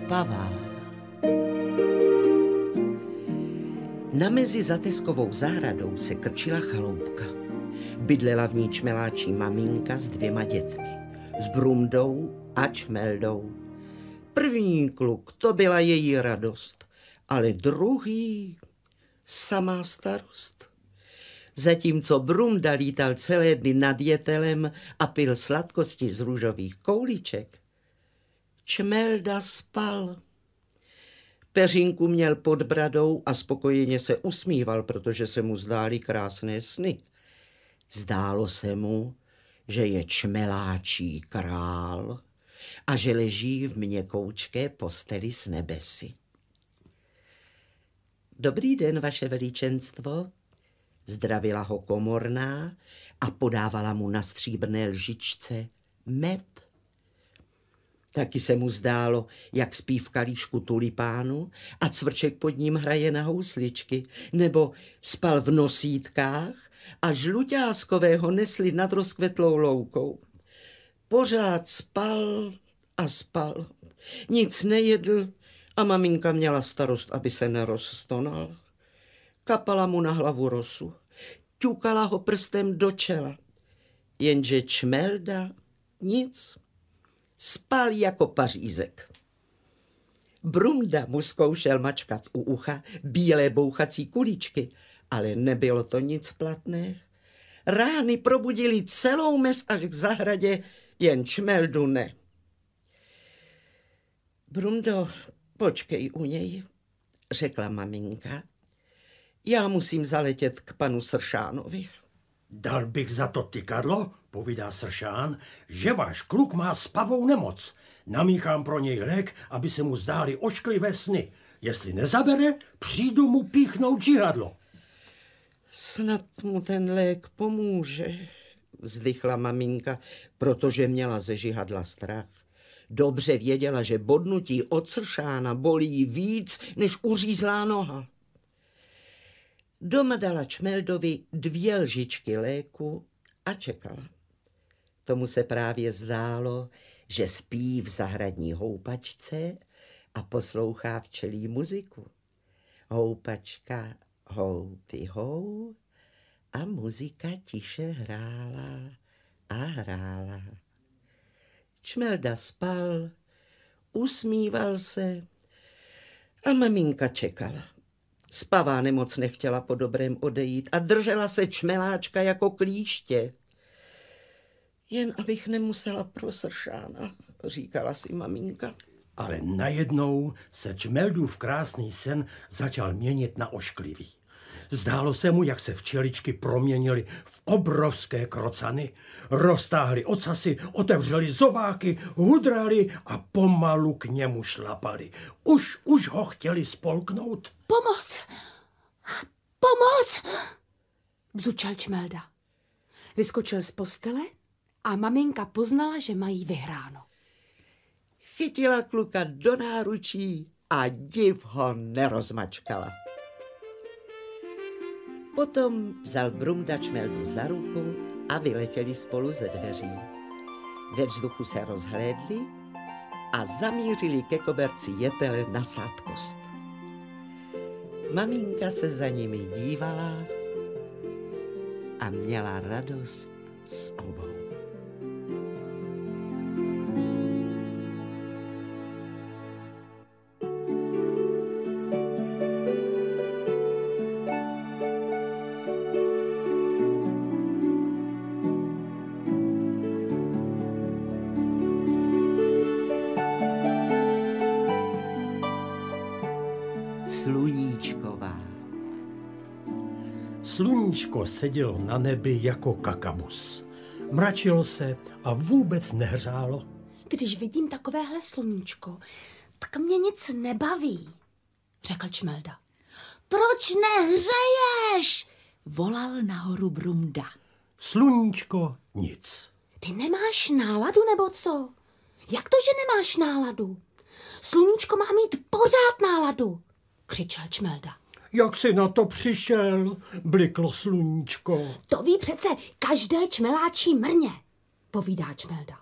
spavá. Na mezi za Teskovou zahradou se krčila chaloupka. Bydlela v ní čmeláčí maminka s 2 dětmi, s Brumdou a Čmeldou. První kluk, to byla její radost, ale druhý samá starost. Zatímco Brumda lítal celé dny nad jetelem a pil sladkosti z růžových kouliček, Čmelda spal. Peřinku měl pod bradou a spokojeně se usmíval, protože se mu zdály krásné sny. Zdálo se mu, že je čmeláčí král a že leží v měkoučké posteli s nebesy. Dobrý den, vaše veličenstvo, zdravila ho komorná a podávala mu na stříbrné lžičce med. Taky se mu zdálo, jak spí v kalíšku tulipánu a cvrček pod ním hraje na housličky, nebo spal v nosítkách a žluťáskové ho nesli nad rozkvetlou loukou. Pořád spal a spal, nic nejedl a maminka měla starost, aby se nerozstonal. Kapala mu na hlavu rosu, ťukala ho prstem do čela, jenže Čmelda nic. Spal jako pařízek. Brumda mu zkoušel mačkat u ucha bílé bouchací kuličky, ale nebylo to nic platné. Rány probudily celou mes až k zahradě, jen Čmeldu ne. Brumdo, počkej u něj, řekla maminka. Já musím zaletět k panu Sršánovi. Dal bych za to tykadlo, povídá Sršán, že váš kluk má spavou nemoc. Namíchám pro něj lék, aby se mu zdály ošklivé sny. Jestli nezabere, přijdu mu píchnout žihadlo. Snad mu ten lék pomůže, vzdychla maminka, protože měla ze žihadla strach. Dobře věděla, že bodnutí od Sršána bolí víc, než uřízlá noha. Doma dala Čmeldovi 2 lžičky léku a čekala. Tomu se právě zdálo, že spí v zahradní houpačce a poslouchá včelí muziku. Houpačka houpy hou a muzika tiše hrála a hrála. Čmelda spal, usmíval se a maminka čekala. Spavá nemoc nechtěla po dobrém odejít a držela se Čmeláčka jako klíště. Jen abych nemusela pro Sršána, říkala si maminka. Ale najednou se Čmeldův krásný sen začal měnit na ošklivý. Zdálo se mu, jak se včeličky proměnily v obrovské krocany, roztáhly ocasy, otevřely zobáky, hudraly a pomalu k němu šlapali. Už ho chtěli spolknout. Pomoc! Pomoc! Bzučel Čmelda. Vyskočil z postele a maminka poznala, že mají vyhráno. Chytila kluka do náručí a div ho nerozmačkala. Potom vzal Brumda Čmeldu za ruku a vyletěli spolu ze dveří. Ve vzduchu se rozhlédli a zamířili ke koberci jetele na sladkost. Maminka se za nimi dívala a měla radost z obou. Sluníčková. Sluníčko sedělo na nebi jako kakabus. Mračilo se a vůbec nehřálo. Když vidím takovéhle sluníčko, tak mě nic nebaví, řekl Čmelda. Proč nehřeješ? Volal nahoru Brumda. Sluníčko nic. Ty nemáš náladu nebo co? Jak to, že nemáš náladu? Sluníčko má mít pořád náladu, křičel Čmelda. Jak jsi na to přišel, bliklo sluníčko. To ví přece každé čmeláčí mrně, povídá Čmelda.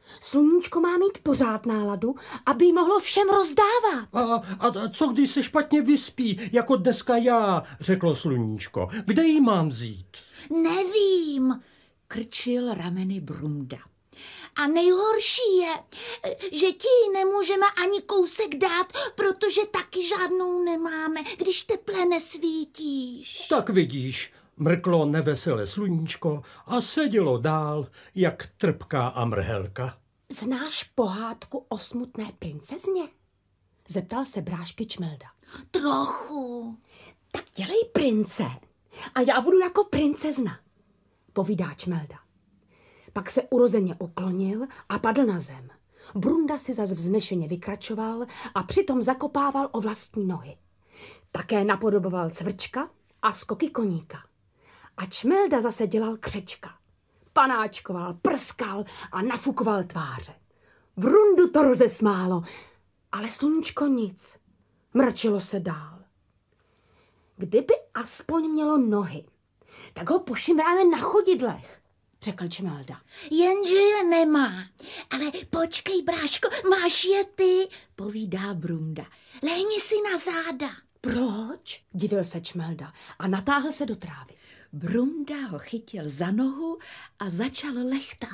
Sluníčko má mít pořád náladu, aby jí mohlo všem rozdávat. A co když se špatně vyspí, jako dneska já, řeklo sluníčko. Kde jí mám vzít? Nevím, krčil rameny Brumda. A nejhorší je, že ti nemůžeme ani kousek dát, protože taky žádnou nemáme, když teple nesvítíš. Tak vidíš, mrklo neveselé sluníčko a sedělo dál, jak trpká a mrhelka. Znáš pohádku o smutné princezně? Zeptal se brášky Čmelda. Trochu. Tak dělej prince a já budu jako princezna, povídá Čmelda. Pak se urozeně uklonil a padl na zem. Brunda si zas vznešeně vykračoval a přitom zakopával o vlastní nohy. Také napodoboval cvrčka a skoky koníka. A Čmelda zase dělal křečka. Panáčkoval, prskal a nafukoval tváře. Brundu to rozesmálo, ale sluníčko nic. Mračilo se dál. Kdyby aspoň mělo nohy, tak ho pošimráme na chodidlech, řekl Čmelda. Jenže je nemá. Ale počkej, bráško, máš je ty, povídá Brumda. Lehni si na záda. Proč? Divil se Čmelda a natáhl se do trávy. Brumda ho chytil za nohu a začal lechtat.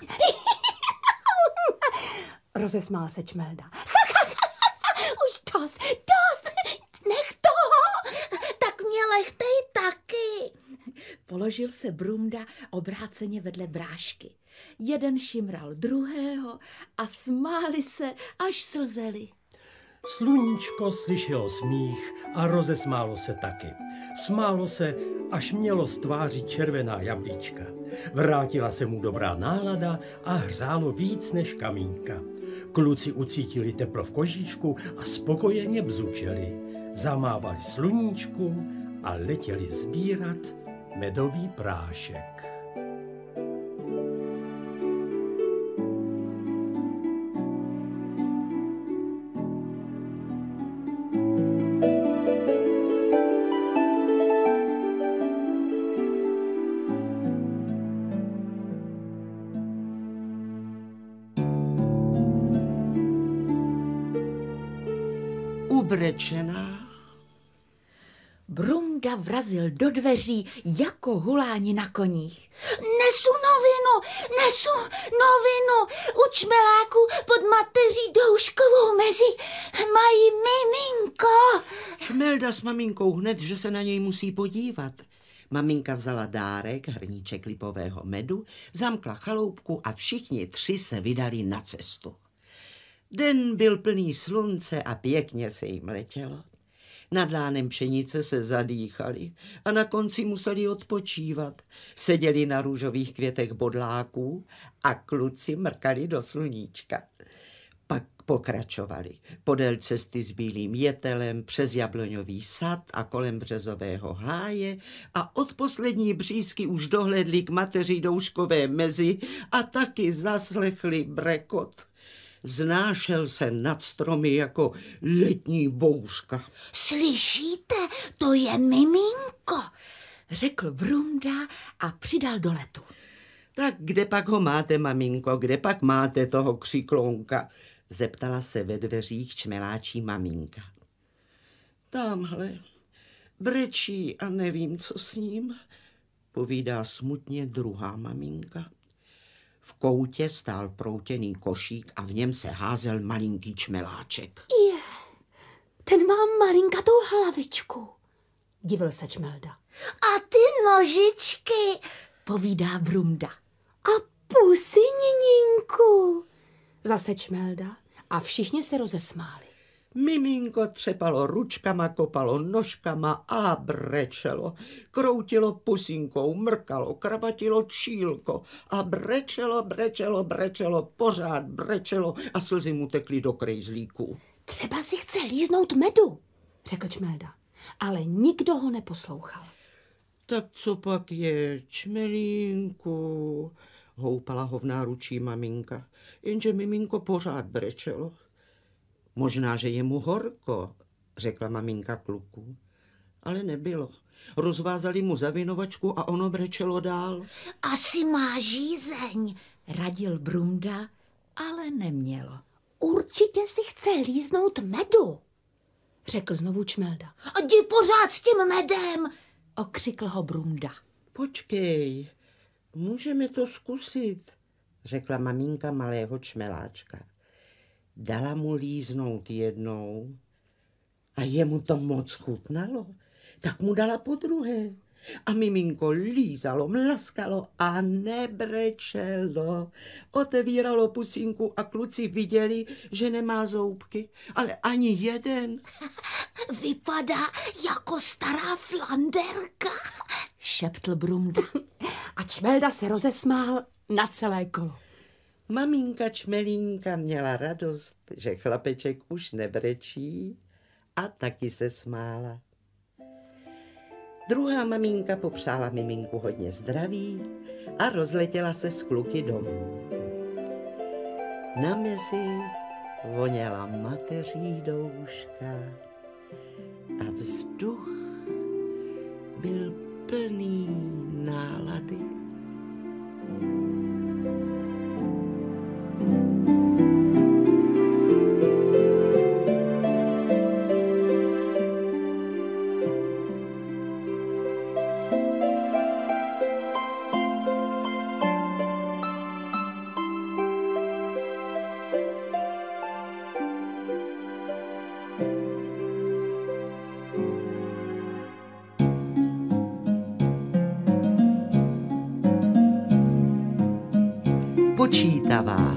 Rozesmál se Čmelda. Už dost, nech toho, tak mě lechtej taky. Položil se Brumda obráceně vedle brášky. Jeden šimral druhého a smáli se, až slzeli. Sluníčko slyšelo smích a rozesmálo se taky. Smálo se, až mělo z tváří červená jablíčka. Vrátila se mu dobrá nálada a hřálo víc než kamínka. Kluci ucítili teplo v kožíšku a spokojeně bzučeli. Zamávali sluníčku a letěli sbírat medový prášek. Ubrečená. Brumda vrazil do dveří jako huláni na koních. Nesu novinu, u čmeláku pod mateří Douškovou mezi mají miminko. Čmelda s maminkou hned, že se na něj musí podívat. Maminka vzala dárek, hrníček lipového medu, zamkla chaloupku a všichni tři se vydali na cestu. Den byl plný slunce a pěkně se jim letělo. Nad lánem pšenice se zadýchali a na konci museli odpočívat. Seděli na růžových květech bodláků a kluci mrkali do sluníčka. Pak pokračovali podél cesty s bílým jetelem, přes jabloňový sad a kolem březového háje a od poslední břízky už dohlédli k mateři Douškové mezi a taky zaslechli brekot. Vznášel se nad stromy jako letní bouřka. Slyšíte, to je miminko, řekl Brumda a přidal do letu. Tak kde pak ho máte, maminko, kde pak máte toho křiklonka? Zeptala se ve dveřích čmeláčí maminka. Tamhle brečí a nevím, co s ním, povídá smutně druhá maminka. V koutě stál proutěný košík a v něm se házel malinký čmeláček. Ten má malinkatou hlavičku, divil se Čmelda. A ty nožičky, povídá Brumda. A pusy, Nininku, zase Čmelda a všichni se rozesmáli. Miminko třepalo ručkama, kopalo nožkama a brečelo. Kroutilo pusinkou, mrkalo, krabatilo čílko a brečelo, pořád brečelo a slzy mu tekly do krejzlíků. Třeba si chce líznout medu, řekl Čmelda, ale nikdo ho neposlouchal. Tak co pak je, čmelínku, houpala ho v náručí maminka, jenže miminko pořád brečelo. Možná, že je mu horko, řekla maminka kluku, ale nebylo. Rozvázali mu zavinovačku a ono brečelo dál. Asi má žízeň, radil Brumda ale nemělo. Určitě si chce líznout medu, řekl znovu Čmelda. A jdi pořád s tím medem, okřikl ho Brumda. Počkej, můžeme to zkusit, řekla maminka malého čmeláčka. Dala mu líznout jednou a jemu to moc chutnalo, tak mu dala podruhé. A miminko lízalo, mlaskalo a nebrečelo. Otevíralo pusinku a kluci viděli, že nemá zoubky, ale ani jeden. Vypadá jako stará flanderka, šeptl Brumda. A Čmelda se rozesmál na celé kolo. Maminka Čmelínka měla radost, že chlapeček už nebrečí, a taky se smála. Druhá maminka popřála miminku hodně zdraví a rozletěla se s kluky domů. Na mezi voněla mateří douška a vzduch byl plný nálady. Počítavá.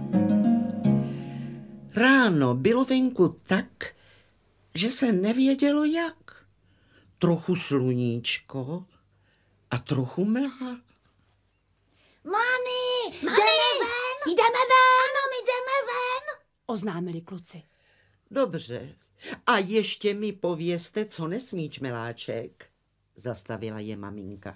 Ráno bylo venku tak, že se nevědělo jak. Trochu sluníčko a trochu mlha. Mami, jdeme ven? Jdeme ven, Ano, my jdeme ven. oznámili kluci. Dobře. A ještě mi povězte, co nesmí čmeláček, zastavila je maminka.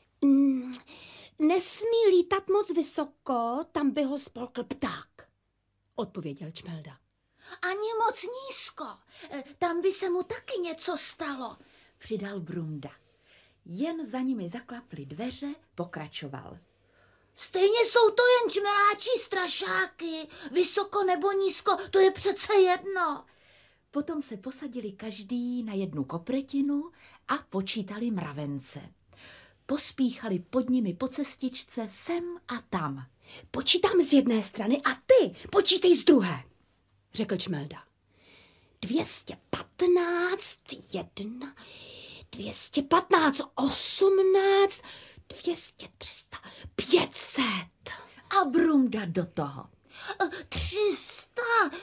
Nesmí lítat moc vysoko, tam by ho spolkl pták, odpověděl Čmelda. Ani moc nízko, tam by se mu taky něco stalo, přidal Brumda. Jen za nimi zaklaply dveře, pokračoval. Stejně jsou to jen čmeláčí strašáky, vysoko nebo nízko, to je přece jedno. Potom se posadili každý na jednu kopretinu a počítali mravence. Pospíchali pod nimi po cestičce sem a tam. Počítám z jedné strany a ty počítej z druhé, řekl Čmelda. 215, 1, 215, 18, 200, 300, 500. A Brumda do toho. 300,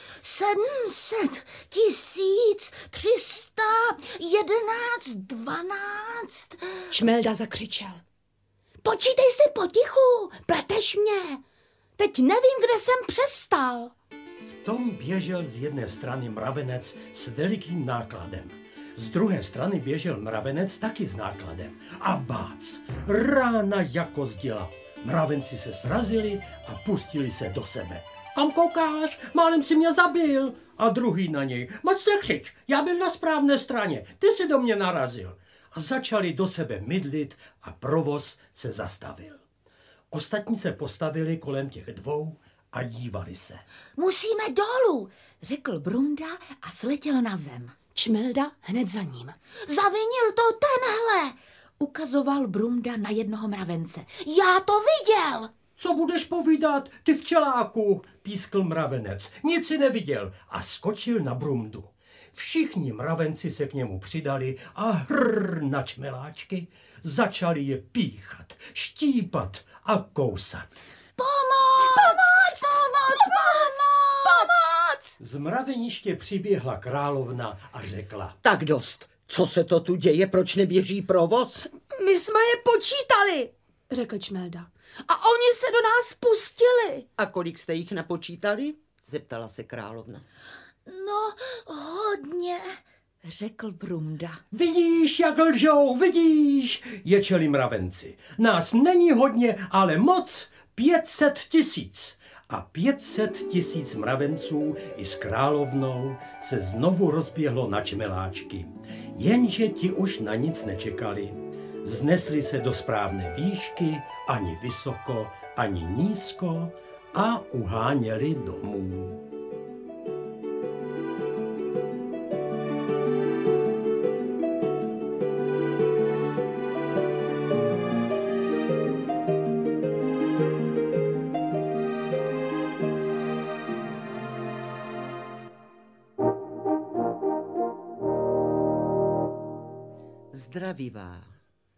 700, 1000, 300, 11, 12. Čmelda zakřičel. Počítej si potichu, pleteš mě. Teď nevím, kde jsem přestal. V tom běžel z jedné strany mravenec s velikým nákladem. Z druhé strany běžel mravenec taky s nákladem. A bác, rána jako zděla. Mravenci se srazili a pustili se do sebe. Kam koukáš? Málem si mě zabil. A druhý na něj. Moc nekřič, já byl na správné straně, ty si do mě narazil. A začali do sebe mydlit a provoz se zastavil. Ostatní se postavili kolem těch dvou a dívali se. Musíme dolů, řekl Brumda a sletěl na zem. Čmelda hned za ním. Zavinil to tenhle, ukazoval Brumda na jednoho mravence. Já to viděl. Co budeš povídat, ty včeláku, pískl mravenec. Nic si neviděl a skočil na Brumdu. Všichni mravenci se k němu přidali a na čmeláčky začali je píchat, štípat a kousat. Pomoc! Pomoc! Pomoc! Pomoc! Z mraveniště přiběhla královna a řekla. Tak dost, co se to tu děje, proč neběží provoz? My jsme je počítali, řekl Čmelda. A oni se do nás pustili. A kolik jste jich napočítali? Zeptala se královna. No, hodně, řekl Brumda. Vidíš, jak lžou, vidíš, ječeli mravenci. Nás není hodně, ale moc, 500 000. A 500 000 mravenců i s královnou se znovu rozběhlo na čmeláčky. Jenže ti už na nic nečekali. Vznesli se do správné výšky, ani vysoko, ani nízko a uháněli domů. Zdravivá.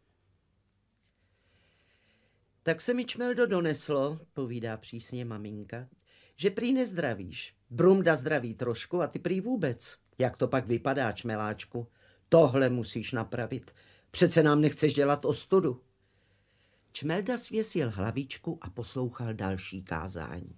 Tak se mi, Čmeldo, doneslo, povídá přísně maminka, že prý nezdravíš. Brumda zdraví trošku a ty prý vůbec. Jak to pak vypadá, Čmeláčku? Tohle musíš napravit. Přece nám nechceš dělat ostudu. Čmelda svěsil hlavičku a poslouchal další kázání.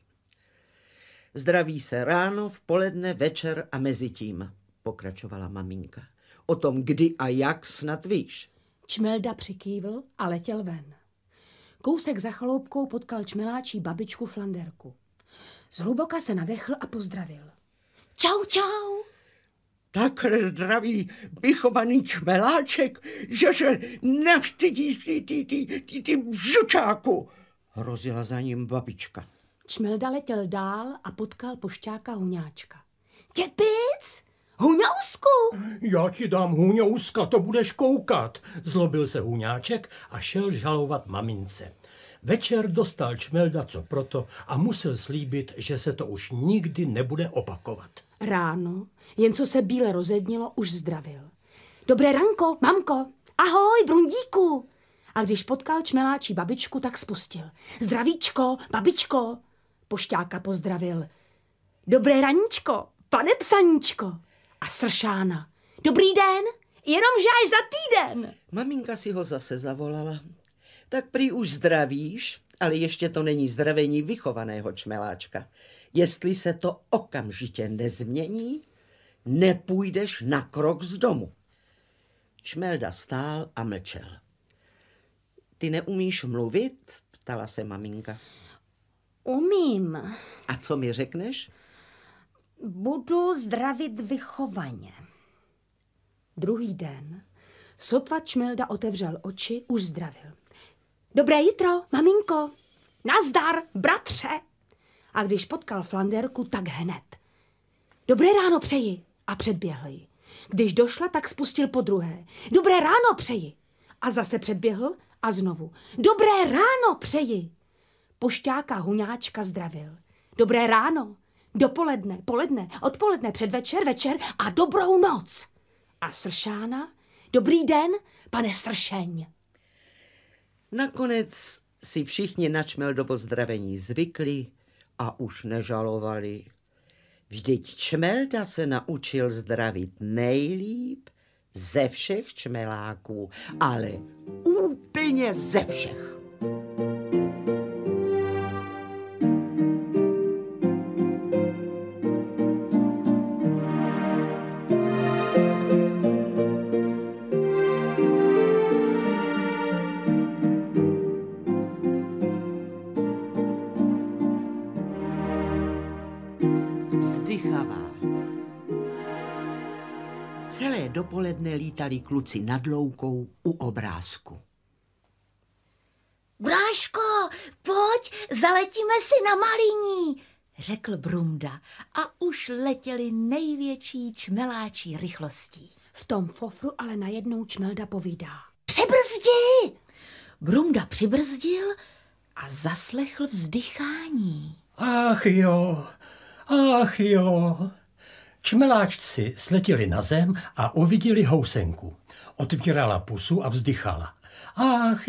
Zdraví se ráno, v poledne, večer a mezi tím, pokračovala maminka. O tom, kdy a jak, snad víš. Čmelda přikývl a letěl ven. Kousek za chaloupkou potkal čmeláčí babičku Flanderku. Zhluboka se nadechl a pozdravil. Čau, čau. Takhle zdraví vychovaný čmeláček, že se nevstydí ty bžučáku, hrozila za ním babička. Čmelda letěl dál a potkal pošťáka Huňáčka. Těpic! Huňousku! Já ti dám Huňouska, to budeš koukat, zlobil se Huňáček a šel žalovat mamince. Večer dostal Čmelda co proto a musel slíbit, že se to už nikdy nebude opakovat. Ráno, jen co se bíle rozednilo, už zdravil. Dobré ranko, mamko, ahoj, Brundíku. A když potkal čmeláčí babičku, tak spustil. Zdravíčko, babičko. Pošťáka pozdravil. Dobré raníčko, pane psaníčko. A Sršána. Dobrý den, jenomže až za týden. Maminka si ho zase zavolala. Tak prý už zdravíš, ale ještě to není zdravení vychovaného čmeláčka. Jestli se to okamžitě nezmění, nepůjdeš na krok z domu. Čmelda stál a mlčel. Ty neumíš mluvit? Ptala se maminka. Umím. A co mi řekneš? Budu zdravit vychovaně. Druhý den, sotva Čmelda otevřel oči, už zdravil. Dobré jitro, maminko. Nazdar, bratře. A když potkal Flanderku, tak hned. Dobré ráno přeji. A předběhl ji. Když došla, tak spustil podruhé. Dobré ráno přeji. A zase předběhl a znovu. Dobré ráno přeji. Pošťáka Huňáčka zdravil. Dobré ráno. Dopoledne, poledne, odpoledne, předvečer, večer a dobrou noc. A Sršána, dobrý den, pane Sršeň. Nakonec si všichni na Čmeldovo zdravení zvykli a už nežalovali. Vždyť Čmelda se naučil zdravit nejlíp ze všech čmeláků, ale úplně ze všech. Vzdychavá. Celé dopoledne lítali kluci nad loukou u obrázku. Bráško, pojď, zaletíme si na Malíní, řekl Brumda a už letěli největší čmeláčí rychlostí. V tom fofru ale najednou Čmelda povídá. Přibrzdi! Brumda přibrzdil a zaslechl vzdychání. Ach jo. Čmeláčci sletěli na zem a uviděli housenku. Otvírala pusu a vzdychala. Ach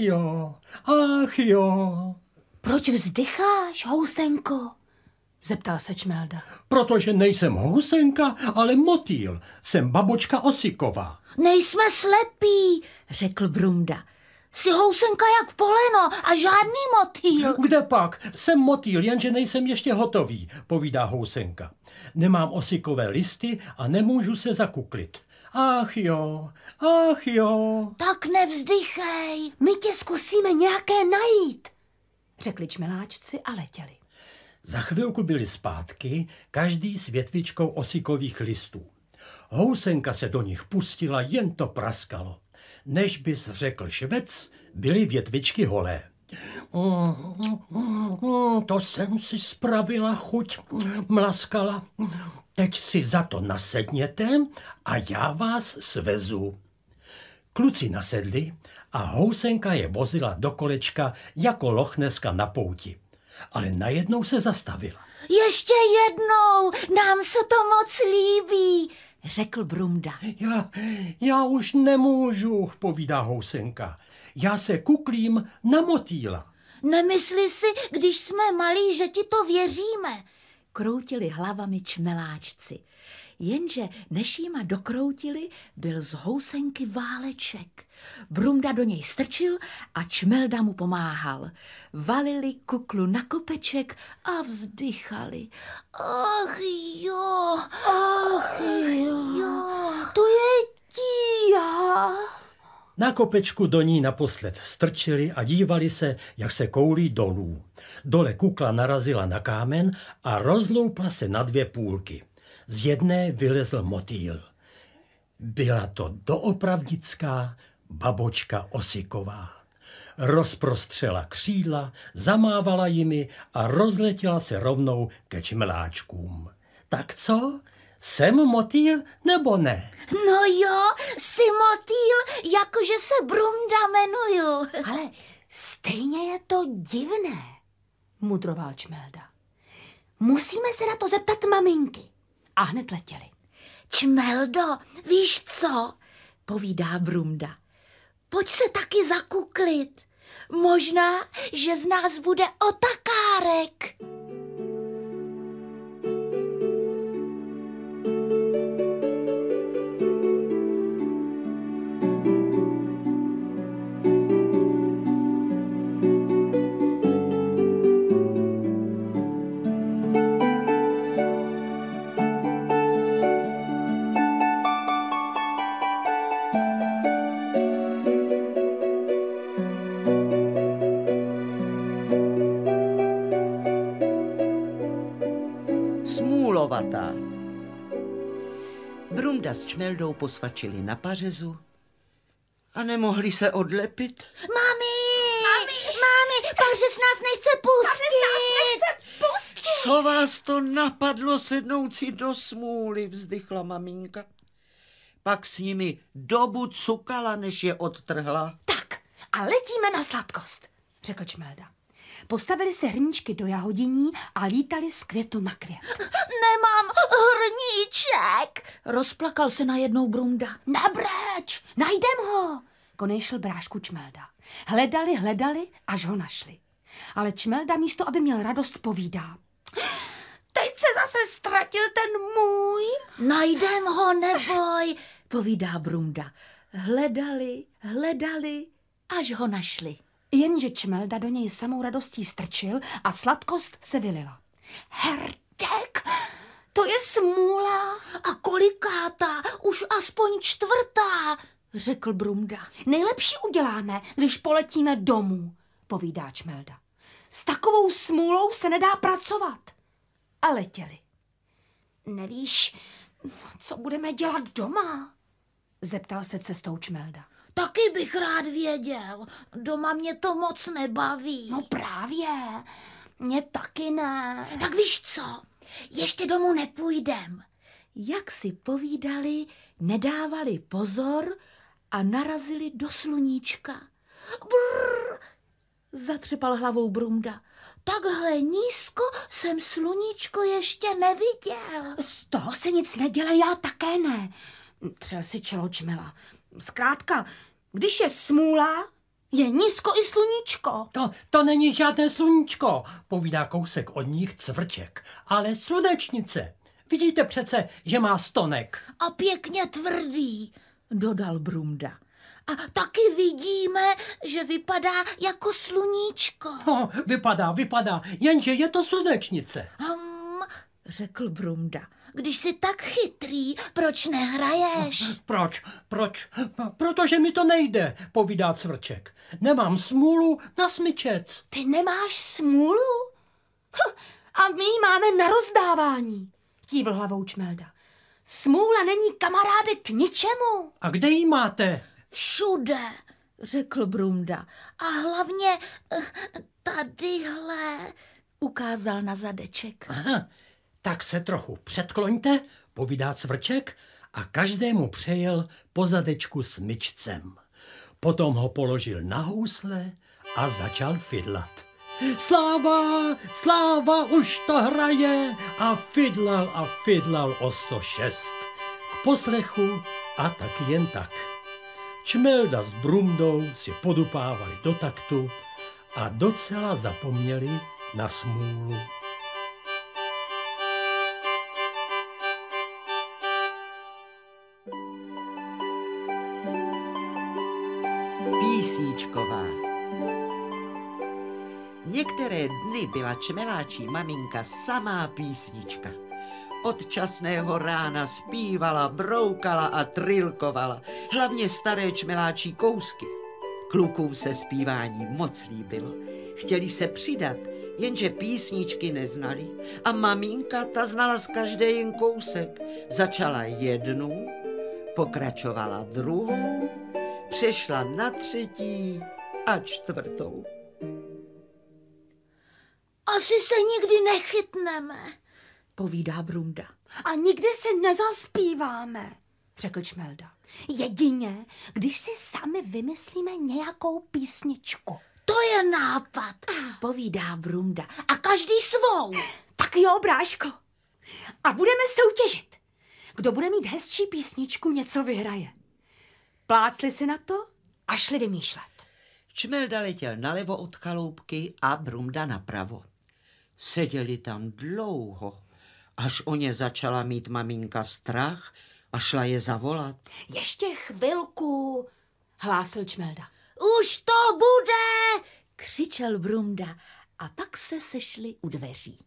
jo. Proč vzdycháš, housenko? Zeptal se Čmelda. Protože nejsem housenka, ale motýl. Jsem babočka Osiková. Nejsme slepí, řekl Brumda. Jsi housenka jak poleno a žádný motýl. Kde pak? Jsem motýl, jenže nejsem ještě hotový, povídá housenka. Nemám osikové listy a nemůžu se zakuklit. Ach jo. Tak nevzdychej. My tě zkusíme nějaké najít, řekli čmeláčci a letěli. Za chvilku byli zpátky, každý s větvičkou osikových listů. Housenka se do nich pustila, jen to praskalo. Než bys řekl švec, byly větvičky holé. To jsem si spravila chuť, mlaskala. Teď si za to nasedněte a já vás svezu. Kluci nasedli a housenka je vozila do kolečka jako lochneska na pouti. Ale najednou se zastavila. Ještě jednou, nám se to moc líbí, řekl Brumda. Já už nemůžu, povídá housenka. Já se kuklím na motýla. Nemysli si, když jsme malí, že ti to věříme, kroutili hlavami čmeláčci. Jenže než jima dokroutili, byl z housenky váleček. Brumda do něj strčil a Čmelda mu pomáhal. Valili kuklu na kopeček a vzdychali. Ach jo, To je tíha. Na kopečku do ní naposled strčili a dívali se, jak se koulí dolů. Dole kukla narazila na kámen a rozloupla se na 2 půlky. Z jedné vylezl motýl. Byla to doopravdická babočka Osiková. Rozprostřela křídla, zamávala jimi a rozletěla se rovnou ke čmeláčkům. Tak co? Jsem motýl nebo ne? no jo, jsi motýl, jakože se Brumda jmenuju. Ale stejně je to divné, mudroval Čmelda. Musíme se na to zeptat maminky. A hned letěli. Čmeldo, víš co? Povídá Brumda. Pojď se taky zakuklit. Možná, že z nás bude otakárek. Smůlovatá. Brumda s Čmeldou posvačili na pařezu a nemohli se odlepit. Mami, pařez nás nechce pustit. Co vás to napadlo sednout si do smůly, vzdychla maminka. Pak s nimi dobu cukala, než je odtrhla. Tak a letíme na sladkost, řekl Čmelda. Postavili se hrníčky do jahodiní a lítali z květu na květ. Nemám hrníček, rozplakal se najednou Brumda. Nabreč, najdem ho, konejšil brášku Čmelda. Hledali, až ho našli. Ale Čmelda místo, aby měl radost, povídá. Teď se zase ztratil ten můj. Najdem ho, neboj, povídá Brumda. Hledali, až ho našli. Jenže Čmelda do něj samou radostí strčil a sladkost se vylila. Herdek, to je smůla. A kolikátá, už aspoň 4, řekl Brumda. Nejlepší uděláme, když poletíme domů, povídá Čmelda. S takovou smůlou se nedá pracovat. A letěli. Nevíš, co budeme dělat doma? Zeptal se cestou Čmelda. Taky bych rád věděl. Doma mě to moc nebaví. No právě, mě taky ne. Tak víš co, ještě domů nepůjdem. Jak si povídali, nedávali pozor a narazili do sluníčka. Brrr, zatřepal hlavou Brumda. Takhle nízko jsem sluníčko ještě neviděl. Z toho se nic nedělá, já také ne. Třel si čelo Čmela. Zkrátka, když je smůla, je nízko i sluníčko. To není žádné sluníčko, povídá kousek od nich Cvrček, ale slunečnice. Vidíte přece, že má stonek. A pěkně tvrdý, dodal Brumda. A taky vidíme, že vypadá jako sluníčko. No, vypadá, jenže je to slunečnice. Řekl Brumda. Když jsi tak chytrý, proč nehraješ? Proč? Protože mi to nejde, povídá Cvrček. Nemám smůlu na smyčec. Ty nemáš smůlu? A my ji máme na rozdávání, kývl hlavou Čmelda. Smůla není, kamaráde, k ničemu. A kde ji máte? Všude, řekl Brumda. A hlavně tadyhle, ukázal na zadeček. Aha, tak se trochu předkloňte, povídá Cvrček a každému přejel po zadečku smyčcem. Potom ho položil na housle a začal fidlat. Sláva, sláva, už to hraje a fidlal o 106. K poslechu a tak jen tak. Čmelda s Brumdou si podupávali do taktu a docela zapomněli na smůlu. Písničková. Některé dny byla čmeláčí maminka samá písnička. Od časného rána zpívala, broukala a trilkovala. Hlavně staré čmeláčí kousky. Klukům se zpívání moc líbilo. Chtěli se přidat, jenže písničky neznali. A maminka ta znala z každé jen kousek. Začala jednu, pokračovala druhou, přešla na třetí a čtvrtou. Asi se nikdy nechytneme, povídá Brumda. A nikdy si nezaspíváme, řekl Čmelda. Jedině, když si sami vymyslíme nějakou písničku. To je nápad, povídá Brumda. A každý svou. Tak jo, bráško. A budeme soutěžit. Kdo bude mít hezčí písničku, něco vyhraje. Plácli si na to a šli vymýšlet. Čmelda letěl nalevo od chaloupky a Brumda napravo. Seděli tam dlouho, až o ně začala mít maminka strach a šla je zavolat. Ještě chvilku, hlásil Čmelda. Už to bude, křičel Brumda a pak se sešli u dveří.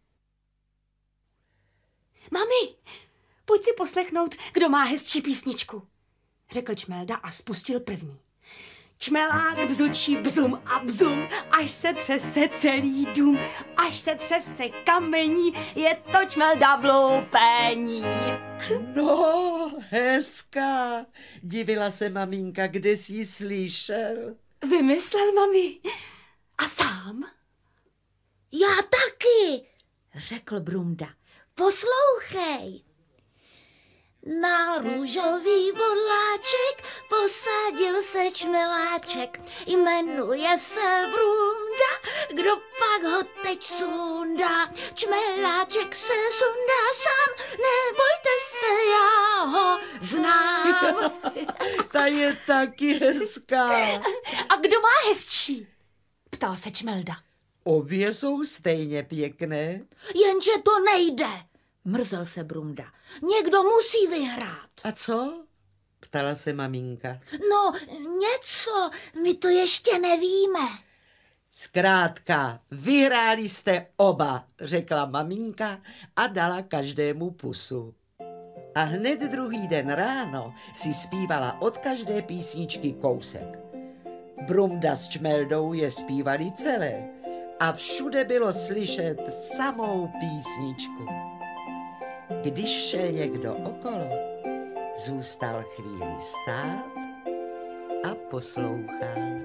Mami, pojď si poslechnout, kdo má hezčí písničku, řekl Čmelda a spustil první. Čmelák bzučí bzum a bzum, až se třese celý dům, až se třese kamení, je to Čmelda v loupení. No, hezká, divila se maminka, kde jsi ji slyšel. Vymyslel, mami. A sám? Já taky, řekl Brumda. Poslouchej. Na růžový bodláček posadil se čmeláček, jmenuje se Brumda, kdo pak ho teď sundá. Čmeláček se sundá sám, nebojte se, já ho znám. Ta je taky hezká. A kdo má hezčí? Ptal se Čmelda. Obě jsou stejně pěkné. Jenže to nejde, mrzel se Brumda. Někdo musí vyhrát. A co? Ptala se maminka. No, něco, my to ještě nevíme. Zkrátka, vyhráli jste oba, řekla maminka a dala každému pusu. A hned druhý den ráno si zpívala od každé písničky kousek. Brumda s Čmeldou je zpívali celé a všude bylo slyšet samou písničku. Když šel někdo okolo, zůstal chvíli stát a poslouchal.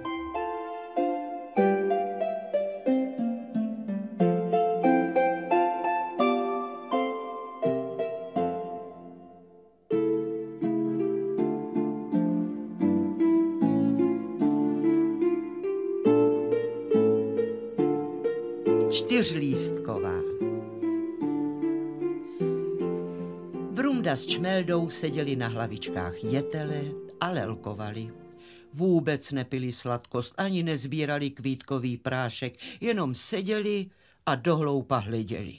Čtyřlístková. Brumda s Čmeldou seděli na hlavičkách jetele a lelkovali. Vůbec nepili sladkost, ani nezbírali kvítkový prášek, jenom seděli a dohloupa hleděli.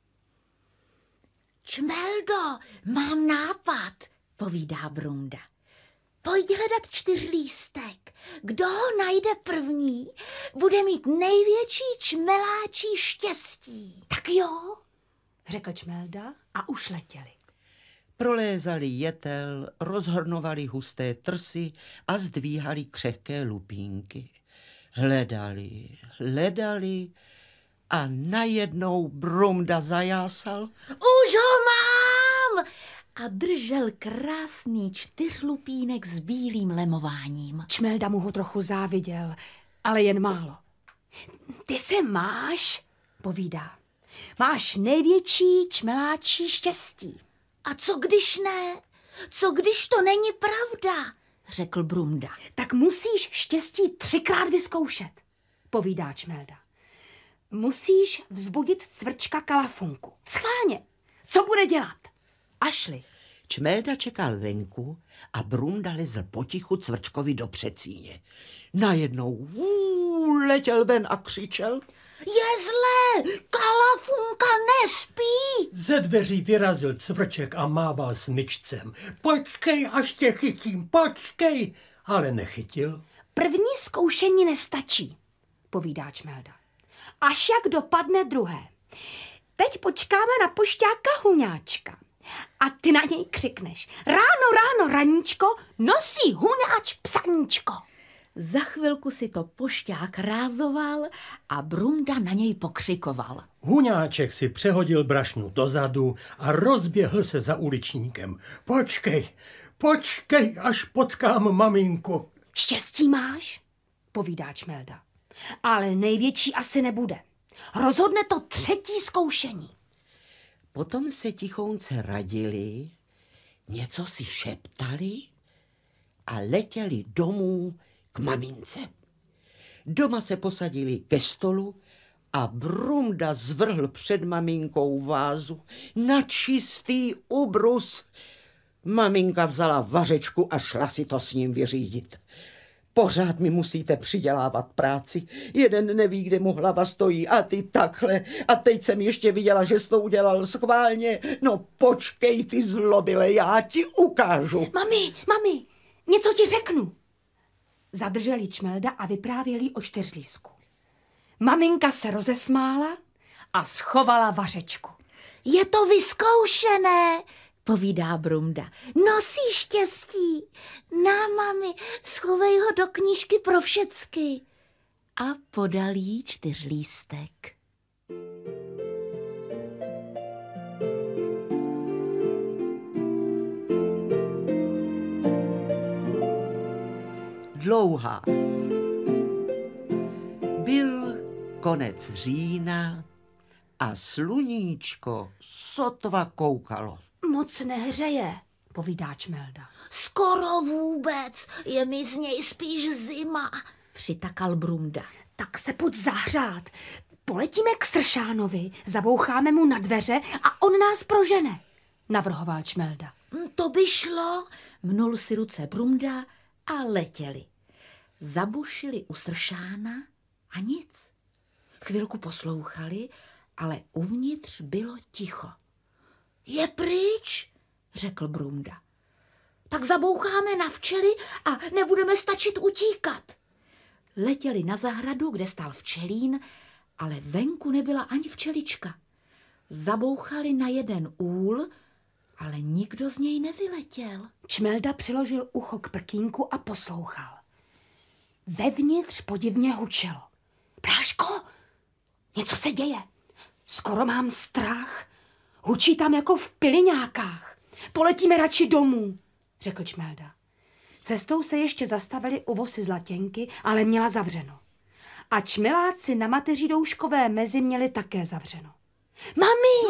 Čmeldo, mám nápad, povídá Brumda. Pojď hledat čtyřlístek. Kdo ho najde první, bude mít největší čmeláčí štěstí. Tak jo, řekl Čmelda a už letěli. Prolézali jetel, rozhrnovali husté trsy a zdvíhali křehké lupínky. Hledali a najednou Brumda zajásal. Už ho mám! A držel krásný čtyřlupínek s bílým lemováním. Čmelda mu ho trochu záviděl, ale jen málo. Ty Ty se máš, povídá. Máš největší čmeláčí štěstí. A co když ne? Co když to není pravda? Řekl Brumda. Tak musíš štěstí 3krát vyzkoušet, povídá Čmelda. Musíš vzbudit cvrčka Kalafunku. Schválně. Co bude dělat? A šli. Čmelda čekal venku a Brumda lezl potichu cvrčkovi do předsíně. Najednou letěl ven a křičel. Je zlé, Kalafunka nespí. Ze dveří vyrazil cvrček a mával smyčcem. Počkej, až tě chytím, počkej. Ale nechytil. První zkoušení nestačí, povídá Čmelda. Až jak dopadne druhé. Teď počkáme na pošťáka Huňáčka. A ty na něj křikneš. Ráno, raníčko, nosí Huňáč psaníčko. Za chvilku si to pošťák rázoval a Brumda na něj pokřikoval. Huňáček si přehodil brašnu dozadu a rozběhl se za uličníkem. Počkej, až potkám maminku. Štěstí máš, povídá Čmelda. Ale největší asi nebude. Rozhodne to 3. zkoušení. Potom se tichounce radili, něco si šeptali a letěli domů k mamince. Doma se posadili ke stolu a Brumda zvrhl před maminkou vázu na čistý ubrus. Maminka vzala vařečku a šla si to s ním vyřídit. Pořád mi musíte přidělávat práci. Jeden neví, kde mu hlava stojí a ty takhle. A teď jsem ještě viděla, že jsi to udělal schválně. No počkej, ty zlobile, já ti ukážu. Mami, něco ti řeknu. Zadrželi Čmelda a vyprávěli o čtyřlísku. Maminka se rozesmála a schovala vařečku. Je to vyzkoušené, povídá Brumda. Nosí štěstí. Na, mami, schovej ho do knížky pro všecky. A podal jí čtyřlístek. Dlouhá. Byl konec října a sluníčko sotva koukalo. Moc nehřeje, povídá Čmelda. Skoro vůbec, je mi z něj spíš zima, přitakal Brumda. Tak se pojď zahřát. Poletíme k Stršánovi, zaboucháme mu na dveře a on nás prožene, navrhoval Čmelda. To by šlo, mnul si ruce Brumda a letěli. Zabušili u Stršána a nic. Chvilku poslouchali, ale uvnitř bylo ticho. Je pryč, řekl Brumda. Tak zaboucháme na včely a nebudeme stačit utíkat. Letěli na zahradu, kde stál včelín, ale venku nebyla ani včelička. Zabouchali na jeden úl, ale nikdo z něj nevyletěl. Čmelda přiložil ucho k prkínku a poslouchal. Vevnitř podivně hučelo. Bráško, něco se děje. Skoro mám strach. Hučí tam jako v piliňákách. Poletíme radši domů, řekl Čmelda. Cestou se ještě zastavili u vosy Zlatěnky, ale měla zavřeno. A čmeláci na Mateřidouškové mezi měli také zavřeno. Mami!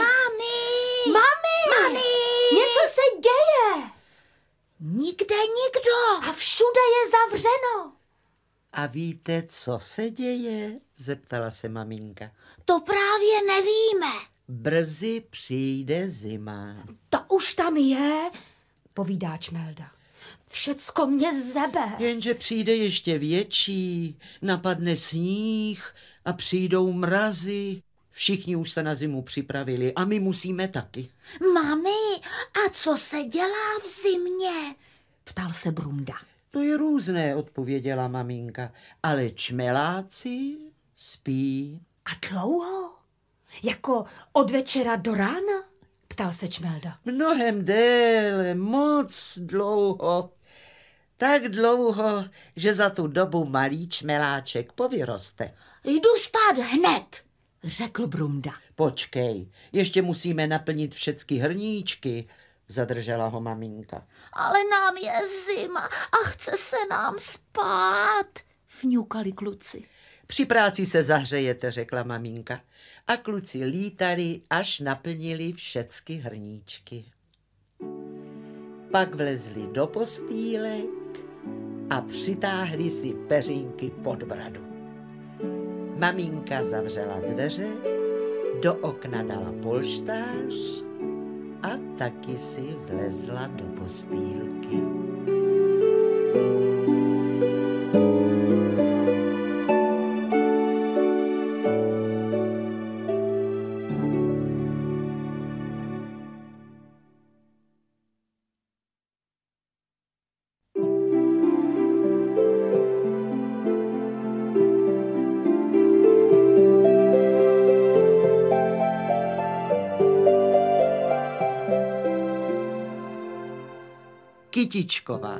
Něco se děje! Nikde nikdo! A všude je zavřeno. A víte, co se děje? Zeptala se maminka. To právě nevíme. Brzy přijde zima. To už tam je, povídá Čmelda. Všecko mě zebe. Jenže přijde ještě větší, napadne sníh a přijdou mrazy. Všichni už se na zimu připravili a my musíme taky. Mami, a co se dělá v zimě? Ptal se Brumda. To je různé, odpověděla maminka, ale čmeláci spí. A dlouho? Jako od večera do rána? Ptal se Čmelda. Mnohem déle, moc dlouho. Tak dlouho, že za tu dobu malý čmeláček povyroste. Jdu spát hned, řekl Brumda. Počkej, ještě musíme naplnit všechny hrníčky, zadržela ho maminka. Ale nám je zima a chce se nám spát, vňukali kluci. Při práci se zahřejete, řekla maminka. A kluci lítali, až naplnili všecky hrníčky. Pak vlezli do postýlek a přitáhli si peřínky pod bradu. Maminka zavřela dveře, do okna dala polštář a taky si vlezla do postýlky. Kytičková.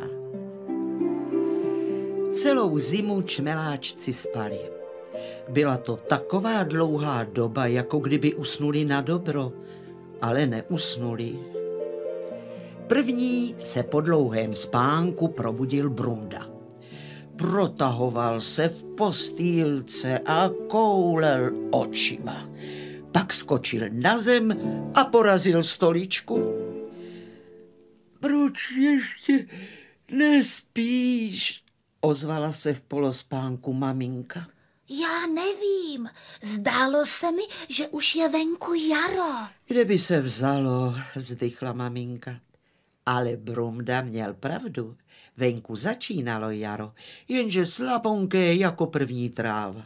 Celou zimu čmeláčci spali. Byla to taková dlouhá doba, jako kdyby usnuli na dobro, ale neusnuli. První se po dlouhém spánku probudil Brunda. Protahoval se v postýlce a koulel očima. Pak skočil na zem a porazil stoličku. Proč ještě nespíš? Ozvala se v polospánku maminka. Já nevím, zdálo se mi, že už je venku jaro. Kde by se vzalo, vzdychla maminka. Ale Brumda měl pravdu. Venku začínalo jaro, jenže slabonké jako první tráva.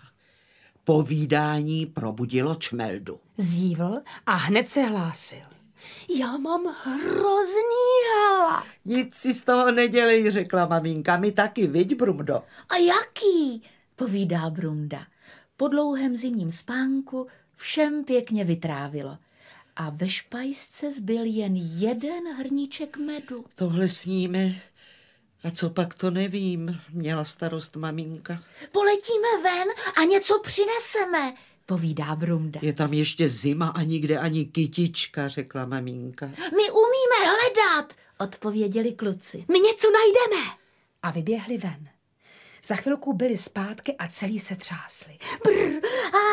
Povídání probudilo Čmeldu. Zívl a hned se hlásil. Já mám hrozný hlad. Nic si z toho nedělej, řekla maminka, my taky, viď, Brumdo? A jaký? Povídá Brunda. Po dlouhém zimním spánku všem pěkně vytrávilo. A ve špajsce zbyl jen jeden hrníček medu. Tohle sníme. A co pak, to nevím, měla starost maminka. Poletíme ven a něco přineseme, povídá Brumda. Je tam ještě zima a nikde ani kytička, řekla maminka. My umíme hledat, odpověděli kluci. My něco najdeme. A vyběhli ven. Za chvilku byli zpátky a celý se třásli. Brr,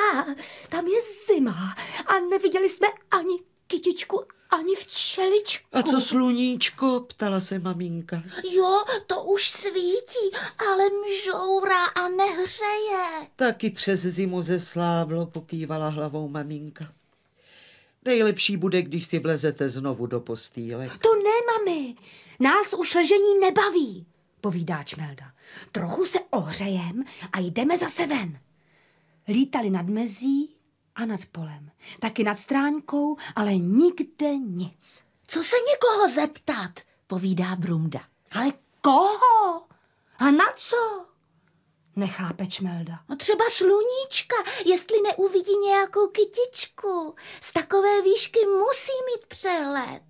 tam je zima a neviděli jsme ani kytičku, ani včeličku. A co sluníčko, ptala se maminka. Jo, to už svítí, ale mžourá a nehřeje. Taky přes zimu zesláblo, pokývala hlavou maminka. Nejlepší bude, když si vlezete znovu do postýlek. To ne, mami, nás už ležení nebaví, povídá Čmelda. Trochu se ohřejem a jdeme zase ven. Lítali nad mezí a nad polem, taky nad stráňkou, ale nikde nic. Co se někoho zeptat, povídá Brumda. Ale koho? A na co? Nechápe Čmelda. No třeba sluníčka, jestli neuvidí nějakou kytičku. Z takové výšky musí mít přehled.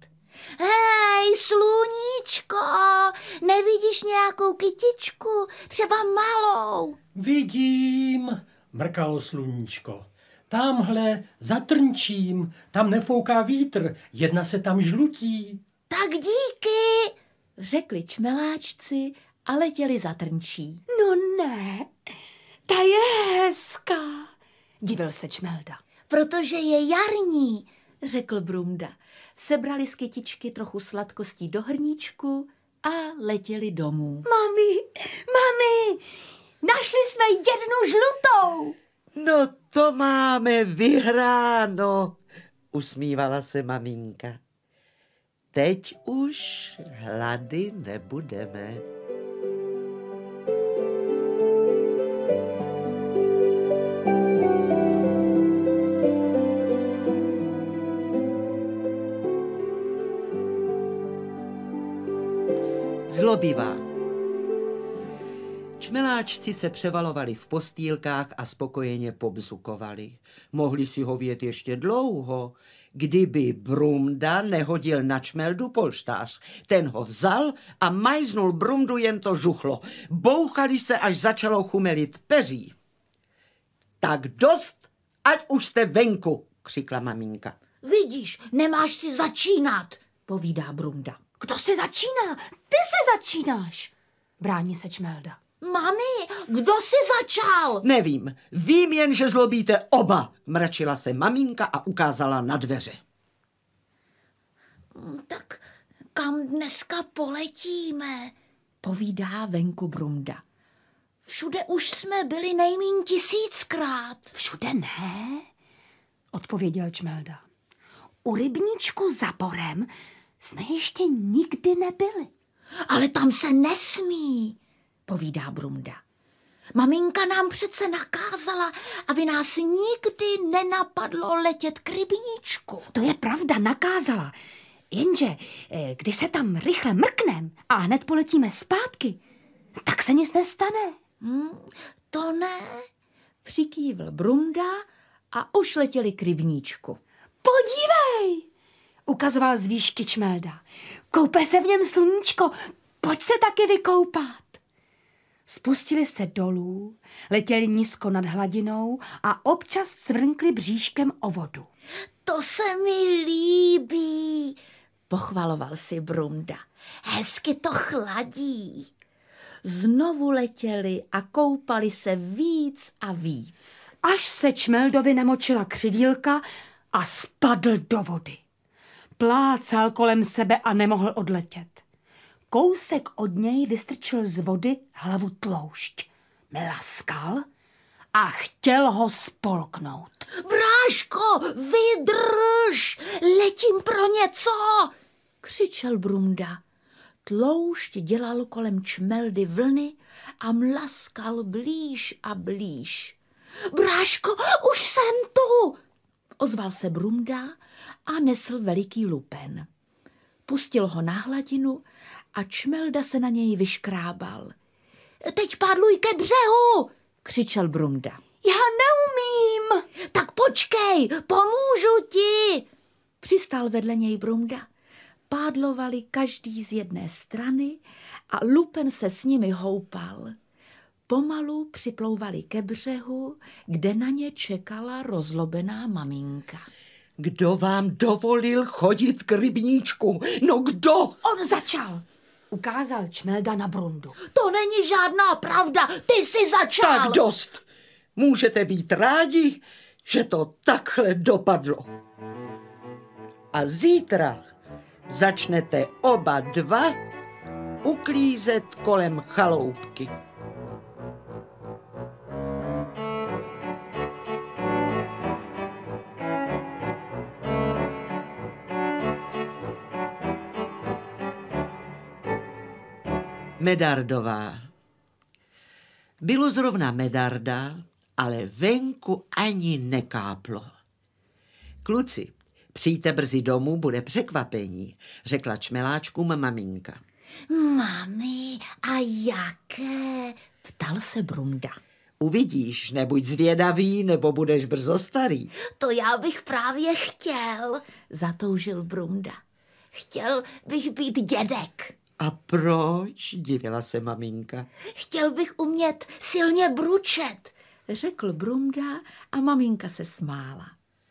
Hej, sluníčko, nevidíš nějakou kytičku, třeba malou? Vidím, mrkalo sluníčko. Tamhle za trnčím, tam nefouká vítr, jedna se tam žlutí. Tak díky, řekli čmeláčci a letěli za trnčí. No ne, ta je hezká, divil se Čmelda. Protože je jarní, řekl Brumda. Sebrali z kytičky trochu sladkostí do hrníčku a letěli domů. Mami, našli jsme jednu žlutou. No to máme vyhráno, usmívala se maminka. Teď už hlady nebudeme. Zlobivá. Čmeláčci se převalovali v postýlkách a spokojeně pobzukovali. Mohli si hovět ještě dlouho, kdyby Brumda nehodil na Čmeldu polštář. Ten ho vzal a majznul Brumdu, jen to žuchlo. Bouchali se, až začalo chumelit peří. Tak dost, ať už jste venku, křikla maminka. Vidíš, nemáš si začínat, povídá Brumda. Kdo se začíná? Ty se začínáš, brání se Čmelda. Mami, kdo si začal? Nevím, vím jen, že zlobíte oba, mračila se maminka a ukázala na dveře. Tak kam dneska poletíme, povídá venku Brumda. Všude už jsme byli nejmíň 1000krát. Všude ne, odpověděl Čmelda. U rybníčku za Borem jsme ještě nikdy nebyli. Ale tam se nesmí, povídá Brumda. Maminka nám přece nakázala, aby nás nikdy nenapadlo letět k rybníčku. To je pravda, nakázala. Jenže když se tam rychle mrknem a hned poletíme zpátky, tak se nic nestane. To ne, přikývl Brumda a už letěli k rybníčku. Podívej, ukazoval z výšky Čmelda. Koupe se v něm sluníčko, pojď se taky vykoupat. Spustili se dolů, letěli nízko nad hladinou a občas cvrnkli bříškem o vodu. To se mi líbí, pochvaloval si Brumda. Hezky to chladí. Znovu letěli a koupali se víc a víc. Až se Čmeldovi namočila křidílka a spadl do vody. Plácal kolem sebe a nemohl odletět. Kousek od něj vystrčil z vody hlavu tloušť. Mlaskal a chtěl ho spolknout. Bráško, vydrž, letím pro něco, křičel Brumda. Tloušť dělal kolem Čmeldy vlny a mlaskal blíž a blíž. Bráško, už jsem tu, ozval se Brumda a nesl veliký lupen. Pustil ho na hladinu a Čmelda se na něj vyškrábal. Teď pádluj ke břehu, křičel Brumda. Já neumím. Tak počkej, pomůžu ti, přistál vedle něj Brumda. Pádlovali každý z jedné strany a lupen se s nimi houpal. Pomalu připlouvali ke břehu, kde na ně čekala rozlobená maminka. Kdo vám dovolil chodit k rybníčku? No kdo? On začal, ukázal Čmelda na Brundu. To není žádná pravda, ty jsi začal. Tak dost. Můžete být rádi, že to takhle dopadlo. A zítra začnete oba dva uklízet kolem chaloupky. Medardová. Bylo zrovna medarda, ale venku ani nekáplo. Kluci, přijďte brzy domů, bude překvapení, řekla čmeláčkům maminka. Mami, a jaké? Ptal se Brumda. Uvidíš, nebuď zvědavý, nebo budeš brzo starý. To já bych právě chtěl, zatoužil Brumda. Chtěl bych být dědek. A proč? Divila se maminka. Chtěl bych umět silně bručet, řekl Brumda a maminka se smála.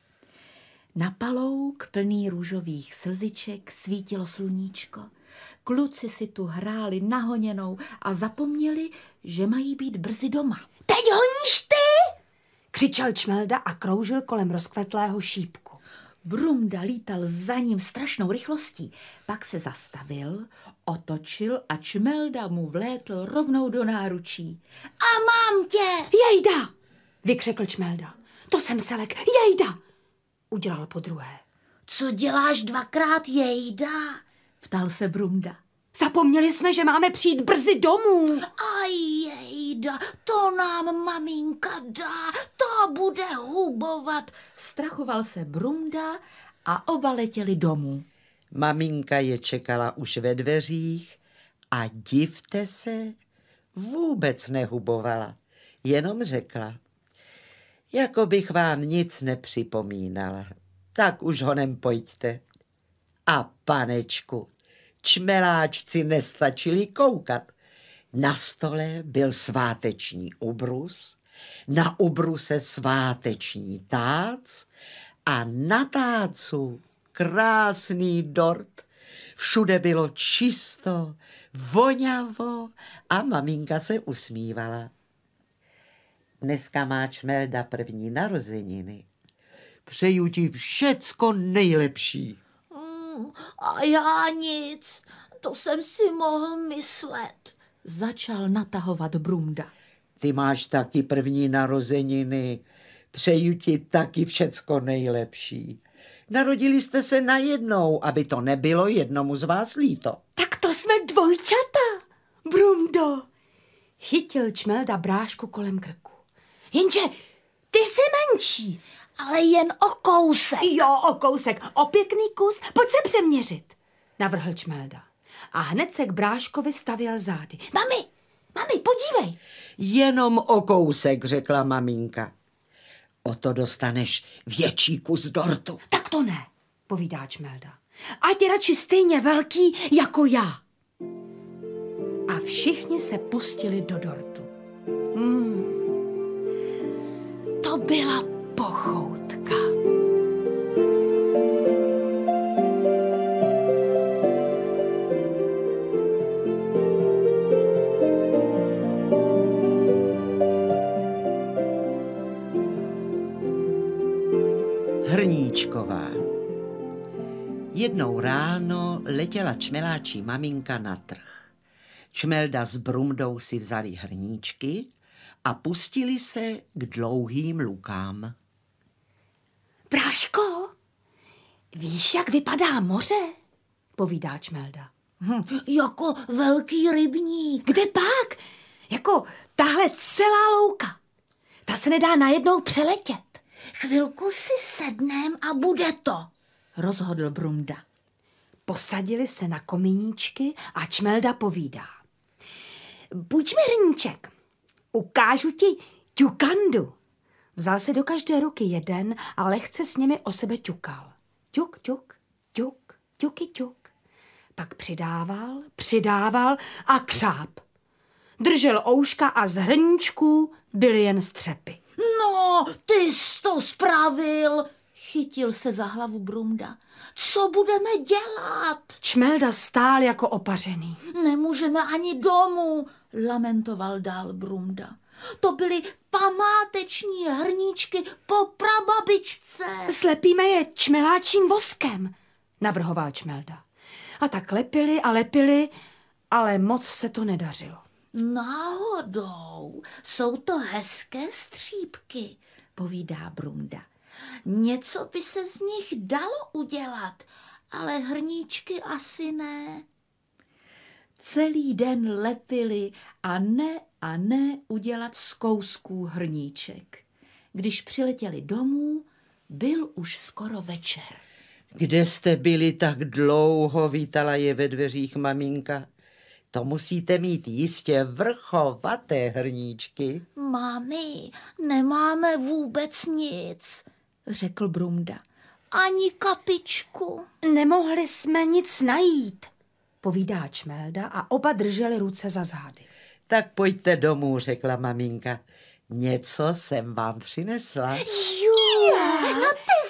Na palouk plný růžových slziček svítilo sluníčko. Kluci si tu hráli nahoněnou a zapomněli, že mají být brzy doma. Teď honíš ty? Křičel Čmelda a kroužil kolem rozkvetlého šípku. Brumda lítal za ním strašnou rychlostí, pak se zastavil, otočil a Čmelda mu vlétl rovnou do náručí. A mám tě! Jejda! Vykřikl Čmelda. To jsem Selek, jejda! Udělal podruhé. Co děláš dvakrát jejda? Ptal se Brumda. Zapomněli jsme, že máme přijít brzy domů. A jejda, to nám maminka dá, to bude hubovat. Strachoval se Brumda a oba letěli domů. Maminka je čekala už ve dveřích a divte se, vůbec nehubovala, jenom řekla, jako bych vám nic nepřipomínala, tak už honem pojďte. A panečku, čmeláčci nestačili koukat. Na stole byl sváteční ubrus, na ubruse sváteční tác a na tácu krásný dort Všude bylo čisto, voňavo a maminka se usmívala. Dneska má Čmelda první narozeniny. Přeju ti všecko nejlepší. A já nic, to jsem si mohl myslet, začal natahovat Brumda. Ty máš taky první narozeniny. Přeju ti taky všecko nejlepší. Narodili jste se najednou, aby to nebylo jednomu z vás líto. Tak to jsme dvojčata, Brumdo. Chytil Čmelda brášku kolem krku. Jenže ty jsi menší. Ale jen o kousek. Jo, o kousek, o pěkný kus, pojď se přeměřit, navrhl Čmelda. A hned se k bráškovi stavěl zády. Mami, podívej. Jenom o kousek, řekla maminka. O to dostaneš větší kus dortu. Tak to ne, povídá Čmelda. Ať je radši stejně velký jako já. A všichni se pustili do dortu. To byla pochoutka. Hrníčková. Jednou ráno letěla čmeláčí maminka na trh. Čmelda s Brumdou si vzali hrníčky a pustili se k dlouhým lukám. Bráško, víš, jak vypadá moře? Povídá Čmelda. Jako velký rybník. Kde pak? Jako tahle celá louka. Ta se nedá najednou přeletět. Chvilku si sednem a bude to, rozhodl Brumda. Posadili se na komíníčky a Čmelda povídá. Půjč mi hrníček, ukážu ti ťukandu. Vzal si do každé ruky jeden a lehce s nimi o sebe ťukal. Ťuk, ťuk, ťuk, ťuky, ťuk. Pak přidával a křáp. Držel ouška a z hrníčků byly jen střepy. No, ty jsi to spravil, chytil se za hlavu Brumda. Co budeme dělat? Čmelda stál jako opařený. Nemůžeme ani domů, lamentoval dál Brumda. To byly památeční hrníčky po prababičce. Slepíme je čmeláčím voskem, navrhoval Čmelda. A tak lepili a lepili, ale moc se to nedařilo. Náhodou, jsou to hezké střípky, povídá Brumda. Něco by se z nich dalo udělat, ale hrníčky asi ne. Celý den lepili a ne udělat z kousků hrníček. Když přiletěli domů, byl už skoro večer. Kde jste byli tak dlouho, vítala je ve dveřích maminka. To musíte mít jistě vrchovaté hrníčky. Mami, nemáme vůbec nic, řekl Brumda. Ani kapičku. Nemohli jsme nic najít, povídá Čmelda a oba drželi ruce za zády. Tak pojďte domů, řekla maminka. Něco jsem vám přinesla. No ty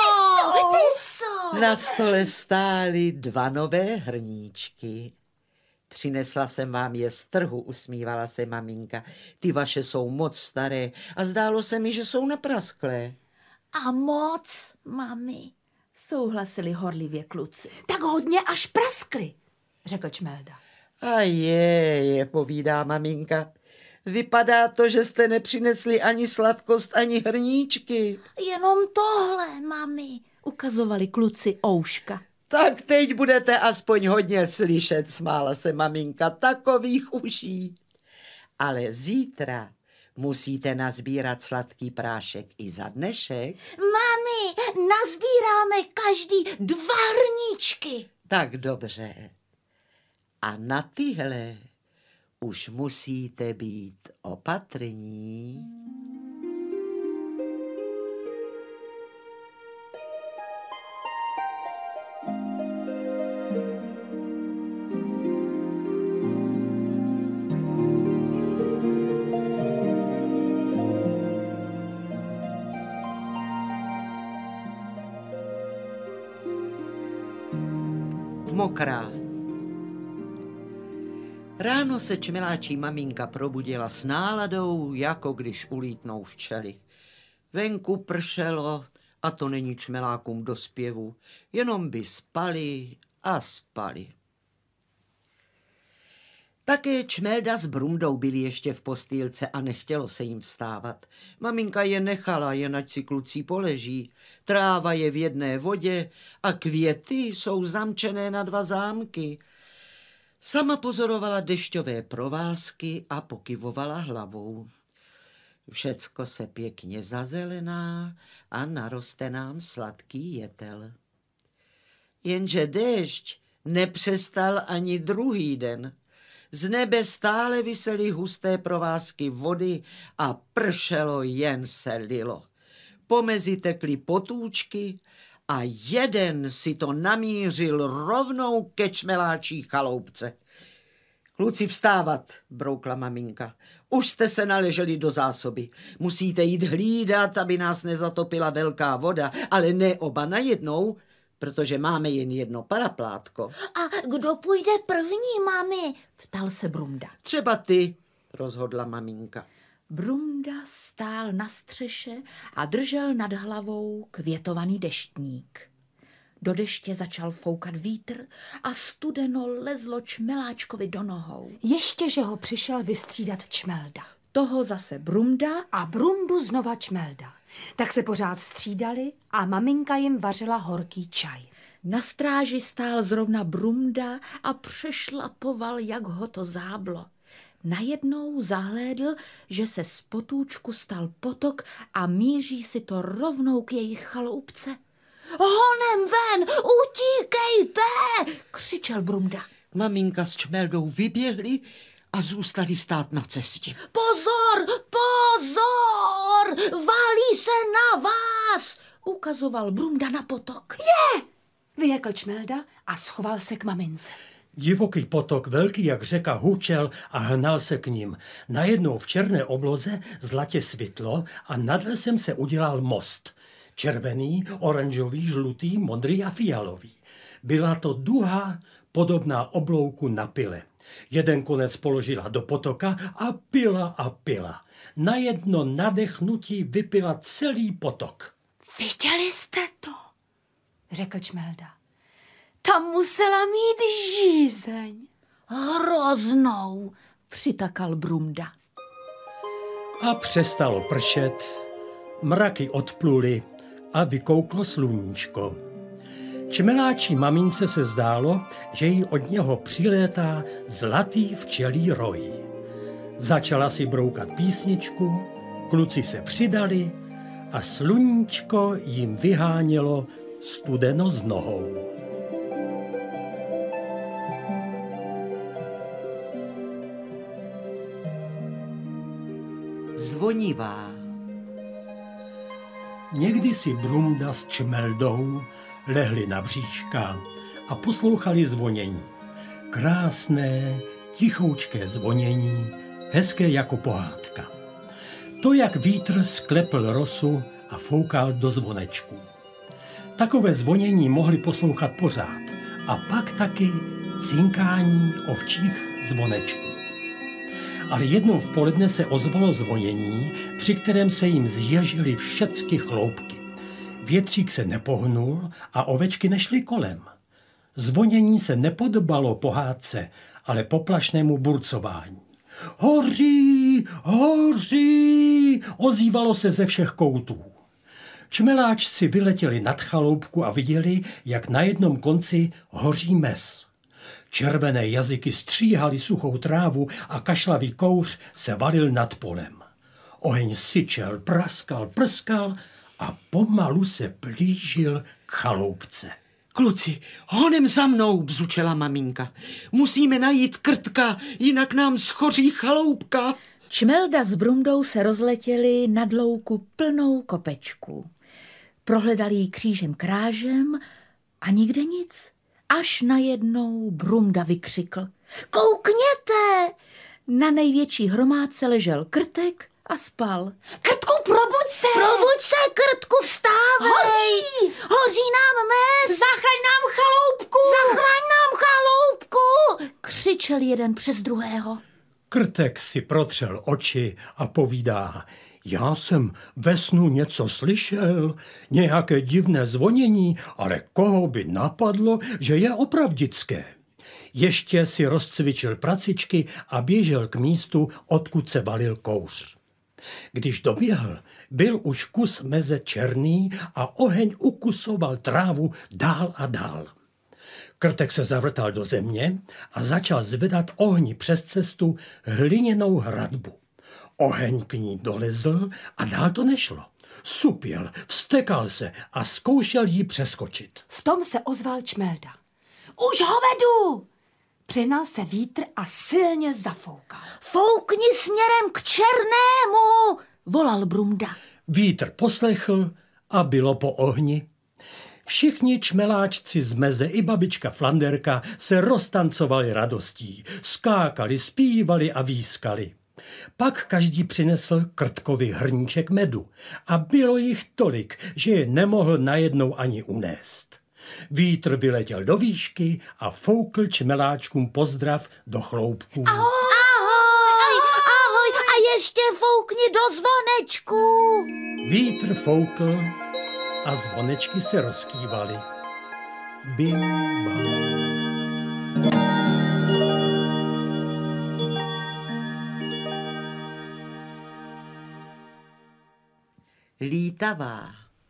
jsou. Na stole stály 2 nové hrníčky. Přinesla jsem vám je z trhu, usmívala se maminka. Ty vaše jsou moc staré a zdálo se mi, že jsou naprasklé. A moc, mami, souhlasili horlivě kluci. Tak hodně až praskly, řekl Čmelda. A je, povídá maminka. Vypadá to, že jste nepřinesli ani sladkost, ani hrníčky. Jenom tohle, mami, ukazovali kluci ouška. Tak teď budete aspoň hodně slyšet, smála se maminka, takových uší. Ale zítra musíte nazbírat sladký prášek i za dnešek. Mami, nazbíráme každý 2 hrníčky. Tak dobře. A na tyhle už musíte být opatrní. mokrá. Ráno se čmeláčí maminka probudila s náladou, jako když ulítnou včely. Venku pršelo a to není čmelákům do zpěvu, jenom by spali a spali. Také Čmelda s Brumdou byli ještě v postýlce a nechtělo se jim vstávat. Maminka je nechala, jen ať si kluci poleží. Tráva je v jedné vodě a květy jsou zamčené na 2 zámky. Sama pozorovala dešťové provázky a pokyvovala hlavou. Všecko se pěkně zazelená a naroste nám sladký jetel. Jenže déšť nepřestal ani druhý den. Z nebe stále visely husté provázky vody a pršelo, jen se lilo. Pomezi tekly potůčky a jeden si to namířil rovnou ke čmeláčí chaloupce. Kluci, vstávat, broukla maminka. Už jste se naleželi do zásoby. Musíte jít hlídat, aby nás nezatopila velká voda, ale ne oba najednou, protože máme jen jedno paraplátko. A kdo půjde první, mami? Ptal se Brumda. Třeba ty, rozhodla maminka. Brumda stál na střeše a držel nad hlavou květovaný deštník. Do deště začal foukat vítr a studeno lezlo čmeláčkovi do nohou. Ještě, že ho přišel vystřídat Čmelda. Toho zase Brumda A Brundu znova Čmelda. Tak se pořád střídali a maminka jim vařila horký čaj. Na stráži stál zrovna Brumda a přešlapoval, jak ho to záblo. Najednou zahlédl, že se z potůčku stal potok a míří si to rovnou k jejich chaloupce. Honem ven, utíkejte, křičel Brumda. Maminka s Čmeldou vyběhli a zůstali stát na cestě. Pozor, pozor, válí se na vás, ukazoval Brumda na potok. Vyjekl Čmelda a schoval se k mamince. Divoký potok, velký jak řeka, hučel a hnal se k ním. Najednou v černé obloze zlatě svitlo a nad lesem se udělal most. Červený, oranžový, žlutý, modrý a fialový. Byla to duha podobná oblouku na pile. Jeden konec položila do potoka a pila a pila. Na jedno nadechnutí vypila celý potok. Viděli jste to? Řekl Čmelda. Tam musela mít žízeň. Hroznou, přitakal Brumda. A přestalo pršet, mraky odpluly a vykouklo sluníčko. Čmeláčí mamince se zdálo, že jí od něho přilétá zlatý včelí roj. Začala si broukat písničku, kluci se přidali a sluníčko jim vyhánělo studeno z nohou. Zvonivá. Někdy si Brumda s Čmeldou lehli na bříška a poslouchali zvonění. Krásné, tichoučké zvonění, hezké jako pohádka. To, jak vítr sklepl rosu a foukal do zvonečku. Takové zvonění mohli poslouchat pořád a pak taky cinkání ovčích zvonečků. Ale jednou v poledne se ozvalo zvonění, při kterém se jim zježily všecky chloupky. Větřík se nepohnul a ovečky nešly kolem. Zvonění se nepodobalo pohádce, ale poplašnému burcování. Hoří, hoří, ozývalo se ze všech koutů. Čmeláčci vyletěli nad chaloupku a viděli, jak na jednom konci hoří mes. Červené jazyky stříhaly suchou trávu a kašlavý kouř se valil nad polem. Oheň syčel, praskal, prskal a pomalu se blížil k chaloupce. Kluci, honem za mnou, bzučela maminka. Musíme najít Krtka, jinak nám schoří chaloupka. Čmelda s Brumdou se rozletěli nad louku plnou kopečků. Prohledali ji křížem krážem a nikde nic. Až najednou Brumda vykřikl. Koukněte! Na největší hromádce ležel Krtek a spal. Krtku, probuď se! Probuď se, Krtku, vstávej! Hoří! Hoří nám mes! Zachraň nám chaloupku! Zachraň nám křičeli jeden přes druhého. Krtek si protřel oči a povídá: já jsem ve snu něco slyšel, nějaké divné zvonění, ale koho by napadlo, že je opravdické. Ještě si rozcvičil pracičky a běžel k místu, odkud se valil kouř. Když doběhl, byl už kus meze černý a oheň ukusoval trávu dál a dál. Krtek se zavrtal do země a začal zvedat ohni přes cestu hliněnou hradbu. Oheň k ní dolezl a dál to nešlo. Supěl, vztekal se a zkoušel jí přeskočit. V tom se ozval Čmelda. Už ho vedu! Přihnal se vítr a silně zafoukal. Foukni směrem k černému, volal Brumda. Vítr poslechl a bylo po ohni. Všichni čmeláčci z meze i babička Flanderka se roztancovali radostí, skákali, zpívali a výskali. Pak každý přinesl Krtkovi hrníček medu a bylo jich tolik, že je nemohl najednou ani unést. Vítr vyletěl do výšky a foukl čmeláčkům pozdrav do chloupků. Ahoj, ahoj a ještě foukni do zvonečku. Vítr foukl a zvonečky se rozkývaly. Bim, bam. Lítavá.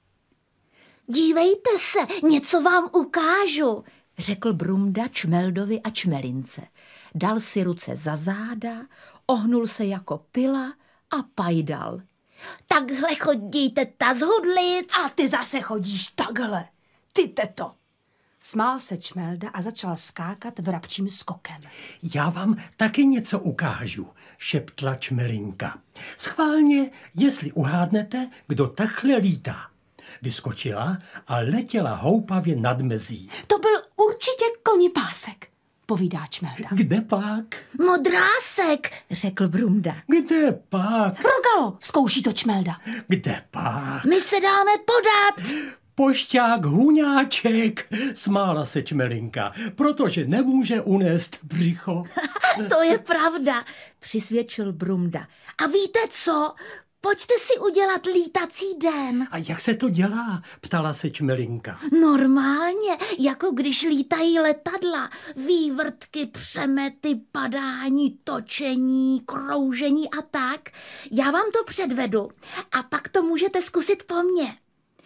Dívejte se, něco vám ukážu, řekl Brumda Čmeldovi a Čmelince. Dal si ruce za záda, ohnul se jako pila a pajdal. Takhle chodí teta z hudlic. A ty zase chodíš takhle, ty teto. Smál se Čmelda a začal skákat vrabčím skokem. Já vám taky něco ukážu, šeptla Čmelinka. Schválně, jestli uhádnete, kdo takhle lítá. Vyskočila a letěla houpavě nad mezí. To byl určitě konipásek, povídá Čmelda. Kde pak? Modrásek, řekl Brumda. Kde pak? Rogalo, zkouší to Čmelda. Kde pak? My se dáme podat. Pošťák Huňáček, smála se Čmelinka, protože nemůže unést břicho. To je pravda, přisvědčil Brumda. A víte co? Pojďte si udělat lítací den. A jak se to dělá? Ptala se Čmelinka. Normálně, jako když lítají letadla. Vývrtky, přemety, padání, točení, kroužení a tak. Já vám to předvedu a pak to můžete zkusit po mně.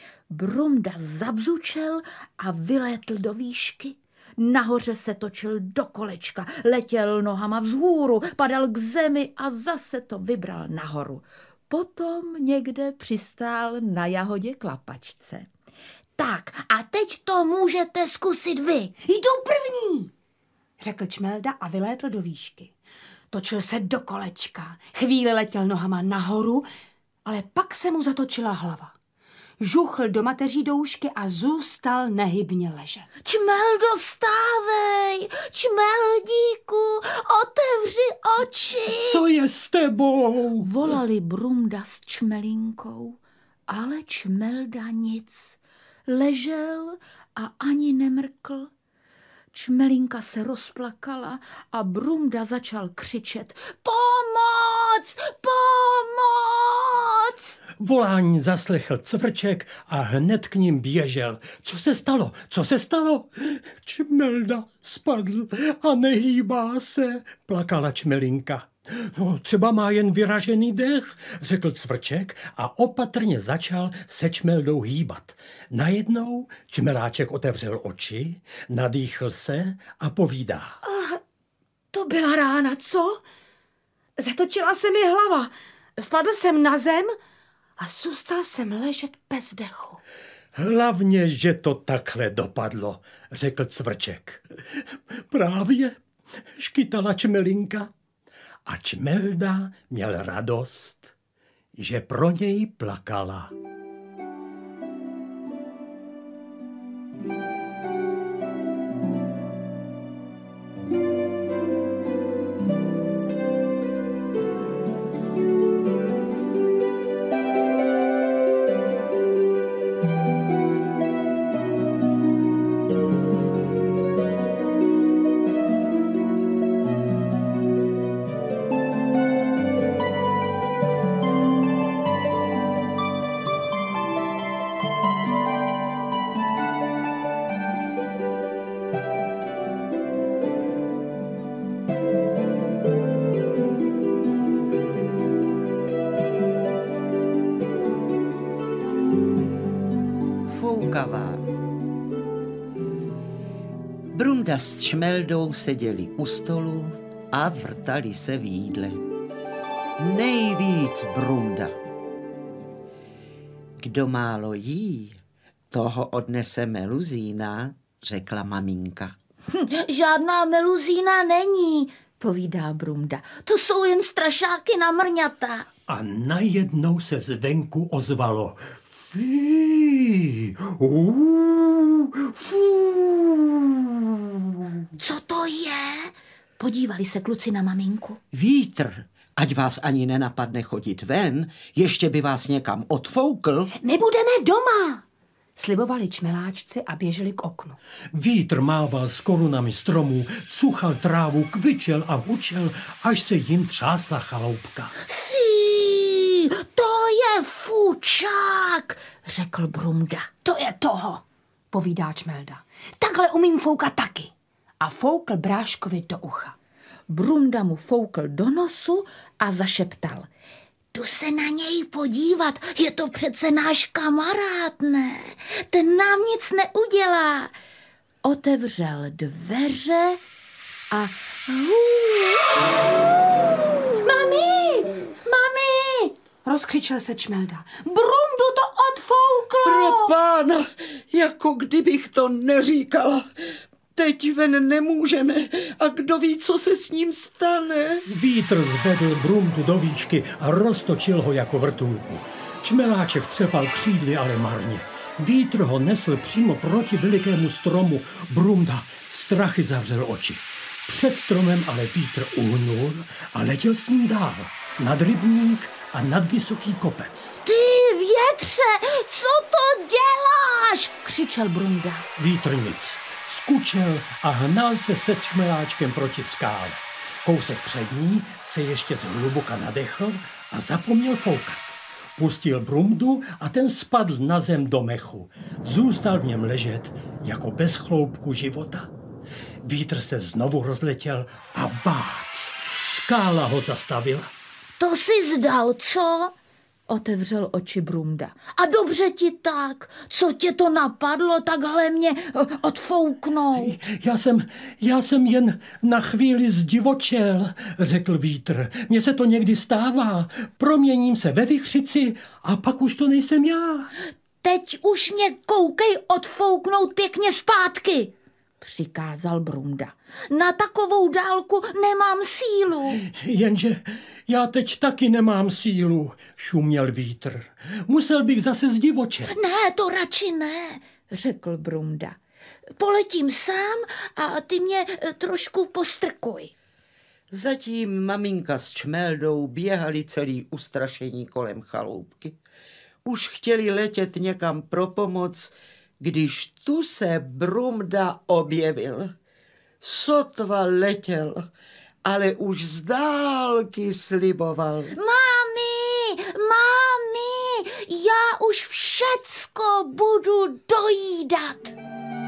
Brumda zabzučel a vylétl do výšky. Nahoře se točil do kolečka, letěl nohama vzhůru, padal k zemi a zase to vybral nahoru. Potom někde přistál na jahodě klapačce. Tak a teď to můžete zkusit vy. Jdu první, řekl Čmelda a vylétl do výšky. Točil se do kolečka, chvíli letěl nohama nahoru, ale pak se mu zatočila hlava. Žuchl do mateří doušky a zůstal nehybně ležet. Čmeldo, vstávej! Čmeldíku, otevři oči! Co je s tebou? Volali Brumda s Čmelinkou, ale Čmelda nic. Ležel a ani nemrkl. Čmelinka se rozplakala a Brumda začal křičet: Pomoc! Pomoc! Volání zaslechl Cvrček a hned k ním běžel. Co se stalo? Co se stalo? Čmelda spadl a nehýbá se, plakala Čmelinka. No, třeba má jen vyražený dech, řekl Cvrček a opatrně začal se Čmeldou hýbat. Najednou Čmeláček otevřel oči, nadýchl se a povídá. To byla rána, co? Zatočila se mi hlava, spadl jsem na zem a zůstal jsem ležet bez dechu. Hlavně, že to takhle dopadlo, řekl Cvrček. Právě, škytala Čmelinka. A Čmelda měl radost, že pro něj plakala. odfoukavá. Brunda s Čmeldou seděli u stolu a vrtali se v jídle. Nejvíc Brunda. Kdo málo jí, toho odnese meluzína, řekla maminka. Žádná meluzína není, povídá Brunda. To jsou jen strašáky na mrňata. A najednou se zvenku ozvalo. Fí, fú. Co to je? Podívali se kluci na maminku. Vítr, ať vás ani nenapadne chodit ven, ještě by vás někam odfoukl. My budeme doma, slibovali čmeláčci a běželi k oknu. Vítr mával s korunami stromů, cuchal trávu, kvičel a hučel, až se jim třásla chaloupka. Fí, to je fučák, řekl Brumda. To je toho, povídá Čmelda. Takhle umím foukat taky. A foukl Bráškovi do ucha. Brumda mu foukl do nosu a zašeptal. Jdu se na něj podívat, je to přece náš kamarád, ne? Ten nám nic neudělá. Otevřel dveře a... Mami, mami, rozkřičel se Čmelda. Brumdu to odfouklo. Pro pána, jako kdybych to neříkala. Teď ven nemůžeme a kdo ví, co se s ním stane. Vítr zvedl Brumdu do výšky a roztočil ho jako vrtulku. Čmeláček třepal křídly, ale marně. Vítr ho nesl přímo proti velikému stromu. Brumda strachy zavřel oči. Před stromem ale vítr uhnul a letěl s ním dál. Nad rybník a nad vysoký kopec. Ty větře, co to děláš? Křičel Brumda. Vítr nic. Skučel a hnal se se Čmeláčkem proti skále. Kousek před ní se ještě zhluboka nadechl a zapomněl foukat. Pustil Brumdu a ten spadl na zem do mechu. Zůstal v něm ležet jako bez chloupku života. Vítr se znovu rozletěl a bác, skála ho zastavila. To si zdal, co? Otevřel oči Brumda. A dobře ti tak. Co tě to napadlo takhle mě odfouknout? Já jsem jen na chvíli zdivočel, řekl vítr. Mně se to někdy stává. Proměním se ve vichřici a pak už to nejsem já. Teď už mě koukej odfouknout pěkně zpátky, přikázal Brumda. Na takovou dálku nemám sílu. Jenže já teď taky nemám sílu, šuměl vítr. Musel bych zase zdivočet. Ne, to radši ne, řekl Brumda. Poletím sám a ty mě trošku postrkuj. Zatím maminka s Čmeldou běhali celý ustrašení kolem chaloupky. Už chtěli letět někam pro pomoc, když tu se Brumda objevil. Sotva letěl, ale už z dálky sliboval. Mami, já už všecko budu dojídat.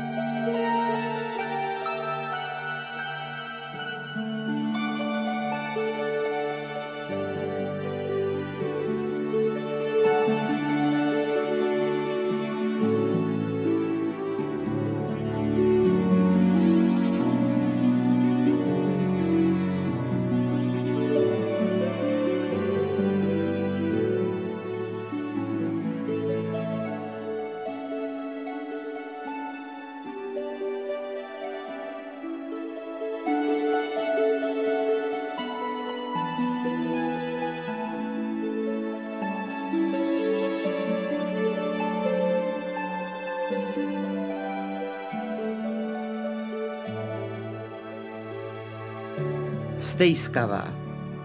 Stejskavá.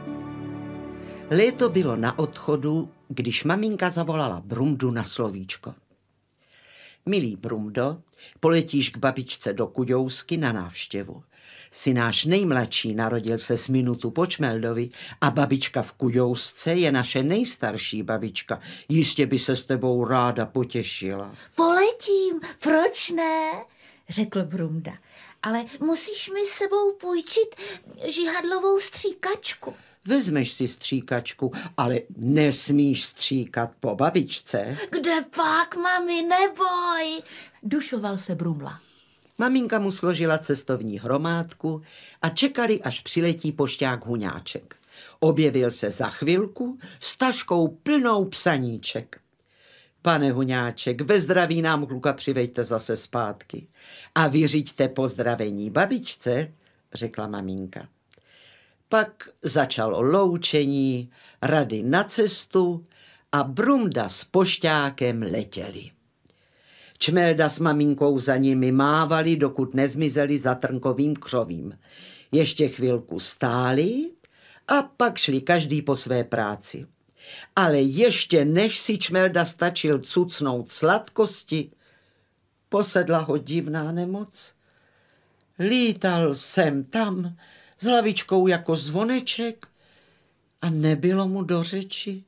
Léto bylo na odchodu, když maminka zavolala Brumdu na slovíčko. Milý Brumdo, poletíš k babičce do Kuďousky na návštěvu. Jsi náš nejmladší, narodil se s minutu po Čmeldovi a babička v Kuďousce je naše nejstarší babička. Jistě by se s tebou ráda potěšila. Poletím, proč ne? Řekl Brumda. Ale musíš mi s sebou půjčit žihadlovou stříkačku. Vezmeš si stříkačku, ale nesmíš stříkat po babičce. Kde pak, mami, neboj, dušoval se Brumla. Maminka mu složila cestovní hromádku a čekali, až přiletí pošťák Huňáček. Objevil se za chvilku s taškou plnou psaníček. Pane Huňáček, ve zdraví nám kluka přivejte zase zpátky a vyřiďte pozdravení babičce, řekla maminka. Pak začalo loučení, rady na cestu a Brumda s pošťákem letěli. Čmelda s maminkou za nimi mávali, dokud nezmizeli za trnkovým křovím. Ještě chvilku stáli a pak šli každý po své práci. Ale ještě než si Čmelda stačil cucnout sladkosti, posedla ho divná nemoc. Lítal sem tam s hlavičkou jako zvoneček a nebylo mu do řeči.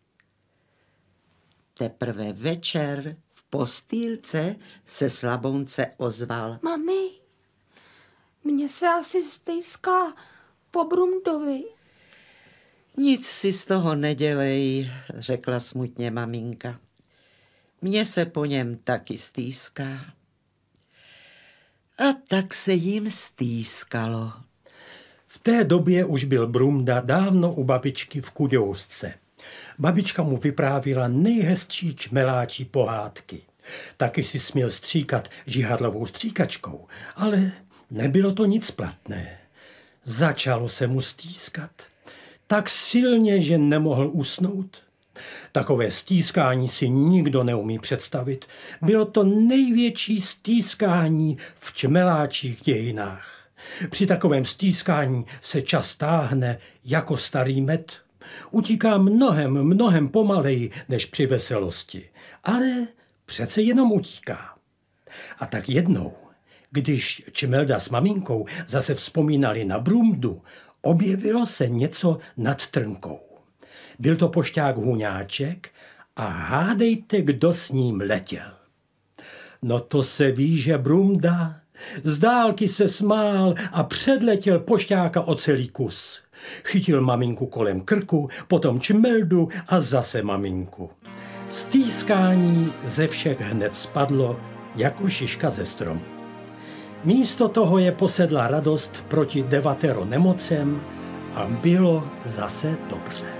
Teprve večer v postýlce se Slabounce ozval. Mami, mně se asi stýská po Brumdovi. Nic si z toho nedělej, řekla smutně maminka. Mně se po něm taky stýská. A tak se jim stýskalo. V té době už byl Brumda dávno u babičky v Kuďousce. Babička mu vyprávila nejhezčí čmeláčí pohádky. Taky si směl stříkat žihadlovou stříkačkou, ale nebylo to nic platné. Začalo se mu stýskat. Tak silně, že nemohl usnout. Takové stýskání si nikdo neumí představit. Bylo to největší stýskání v čmeláčích dějinách. Při takovém stýskání se čas táhne jako starý med. Utíká mnohem pomaleji než při veselosti, ale přece jenom utíká. A tak jednou, když Čmelda s maminkou zase vzpomínali na Brumdu, objevilo se něco nad trnkou. Byl to pošťák Huňáček a hádejte, kdo s ním letěl. No to se ví, že Brumda z dálky se smál a předletěl pošťáka o celý kus. Chytil maminku kolem krku, potom Čmeldu a zase maminku. Stýskání ze všech hned spadlo jako šiška ze stromu. Místo toho je posedla radost proti 9 nemocem a bylo zase dobře.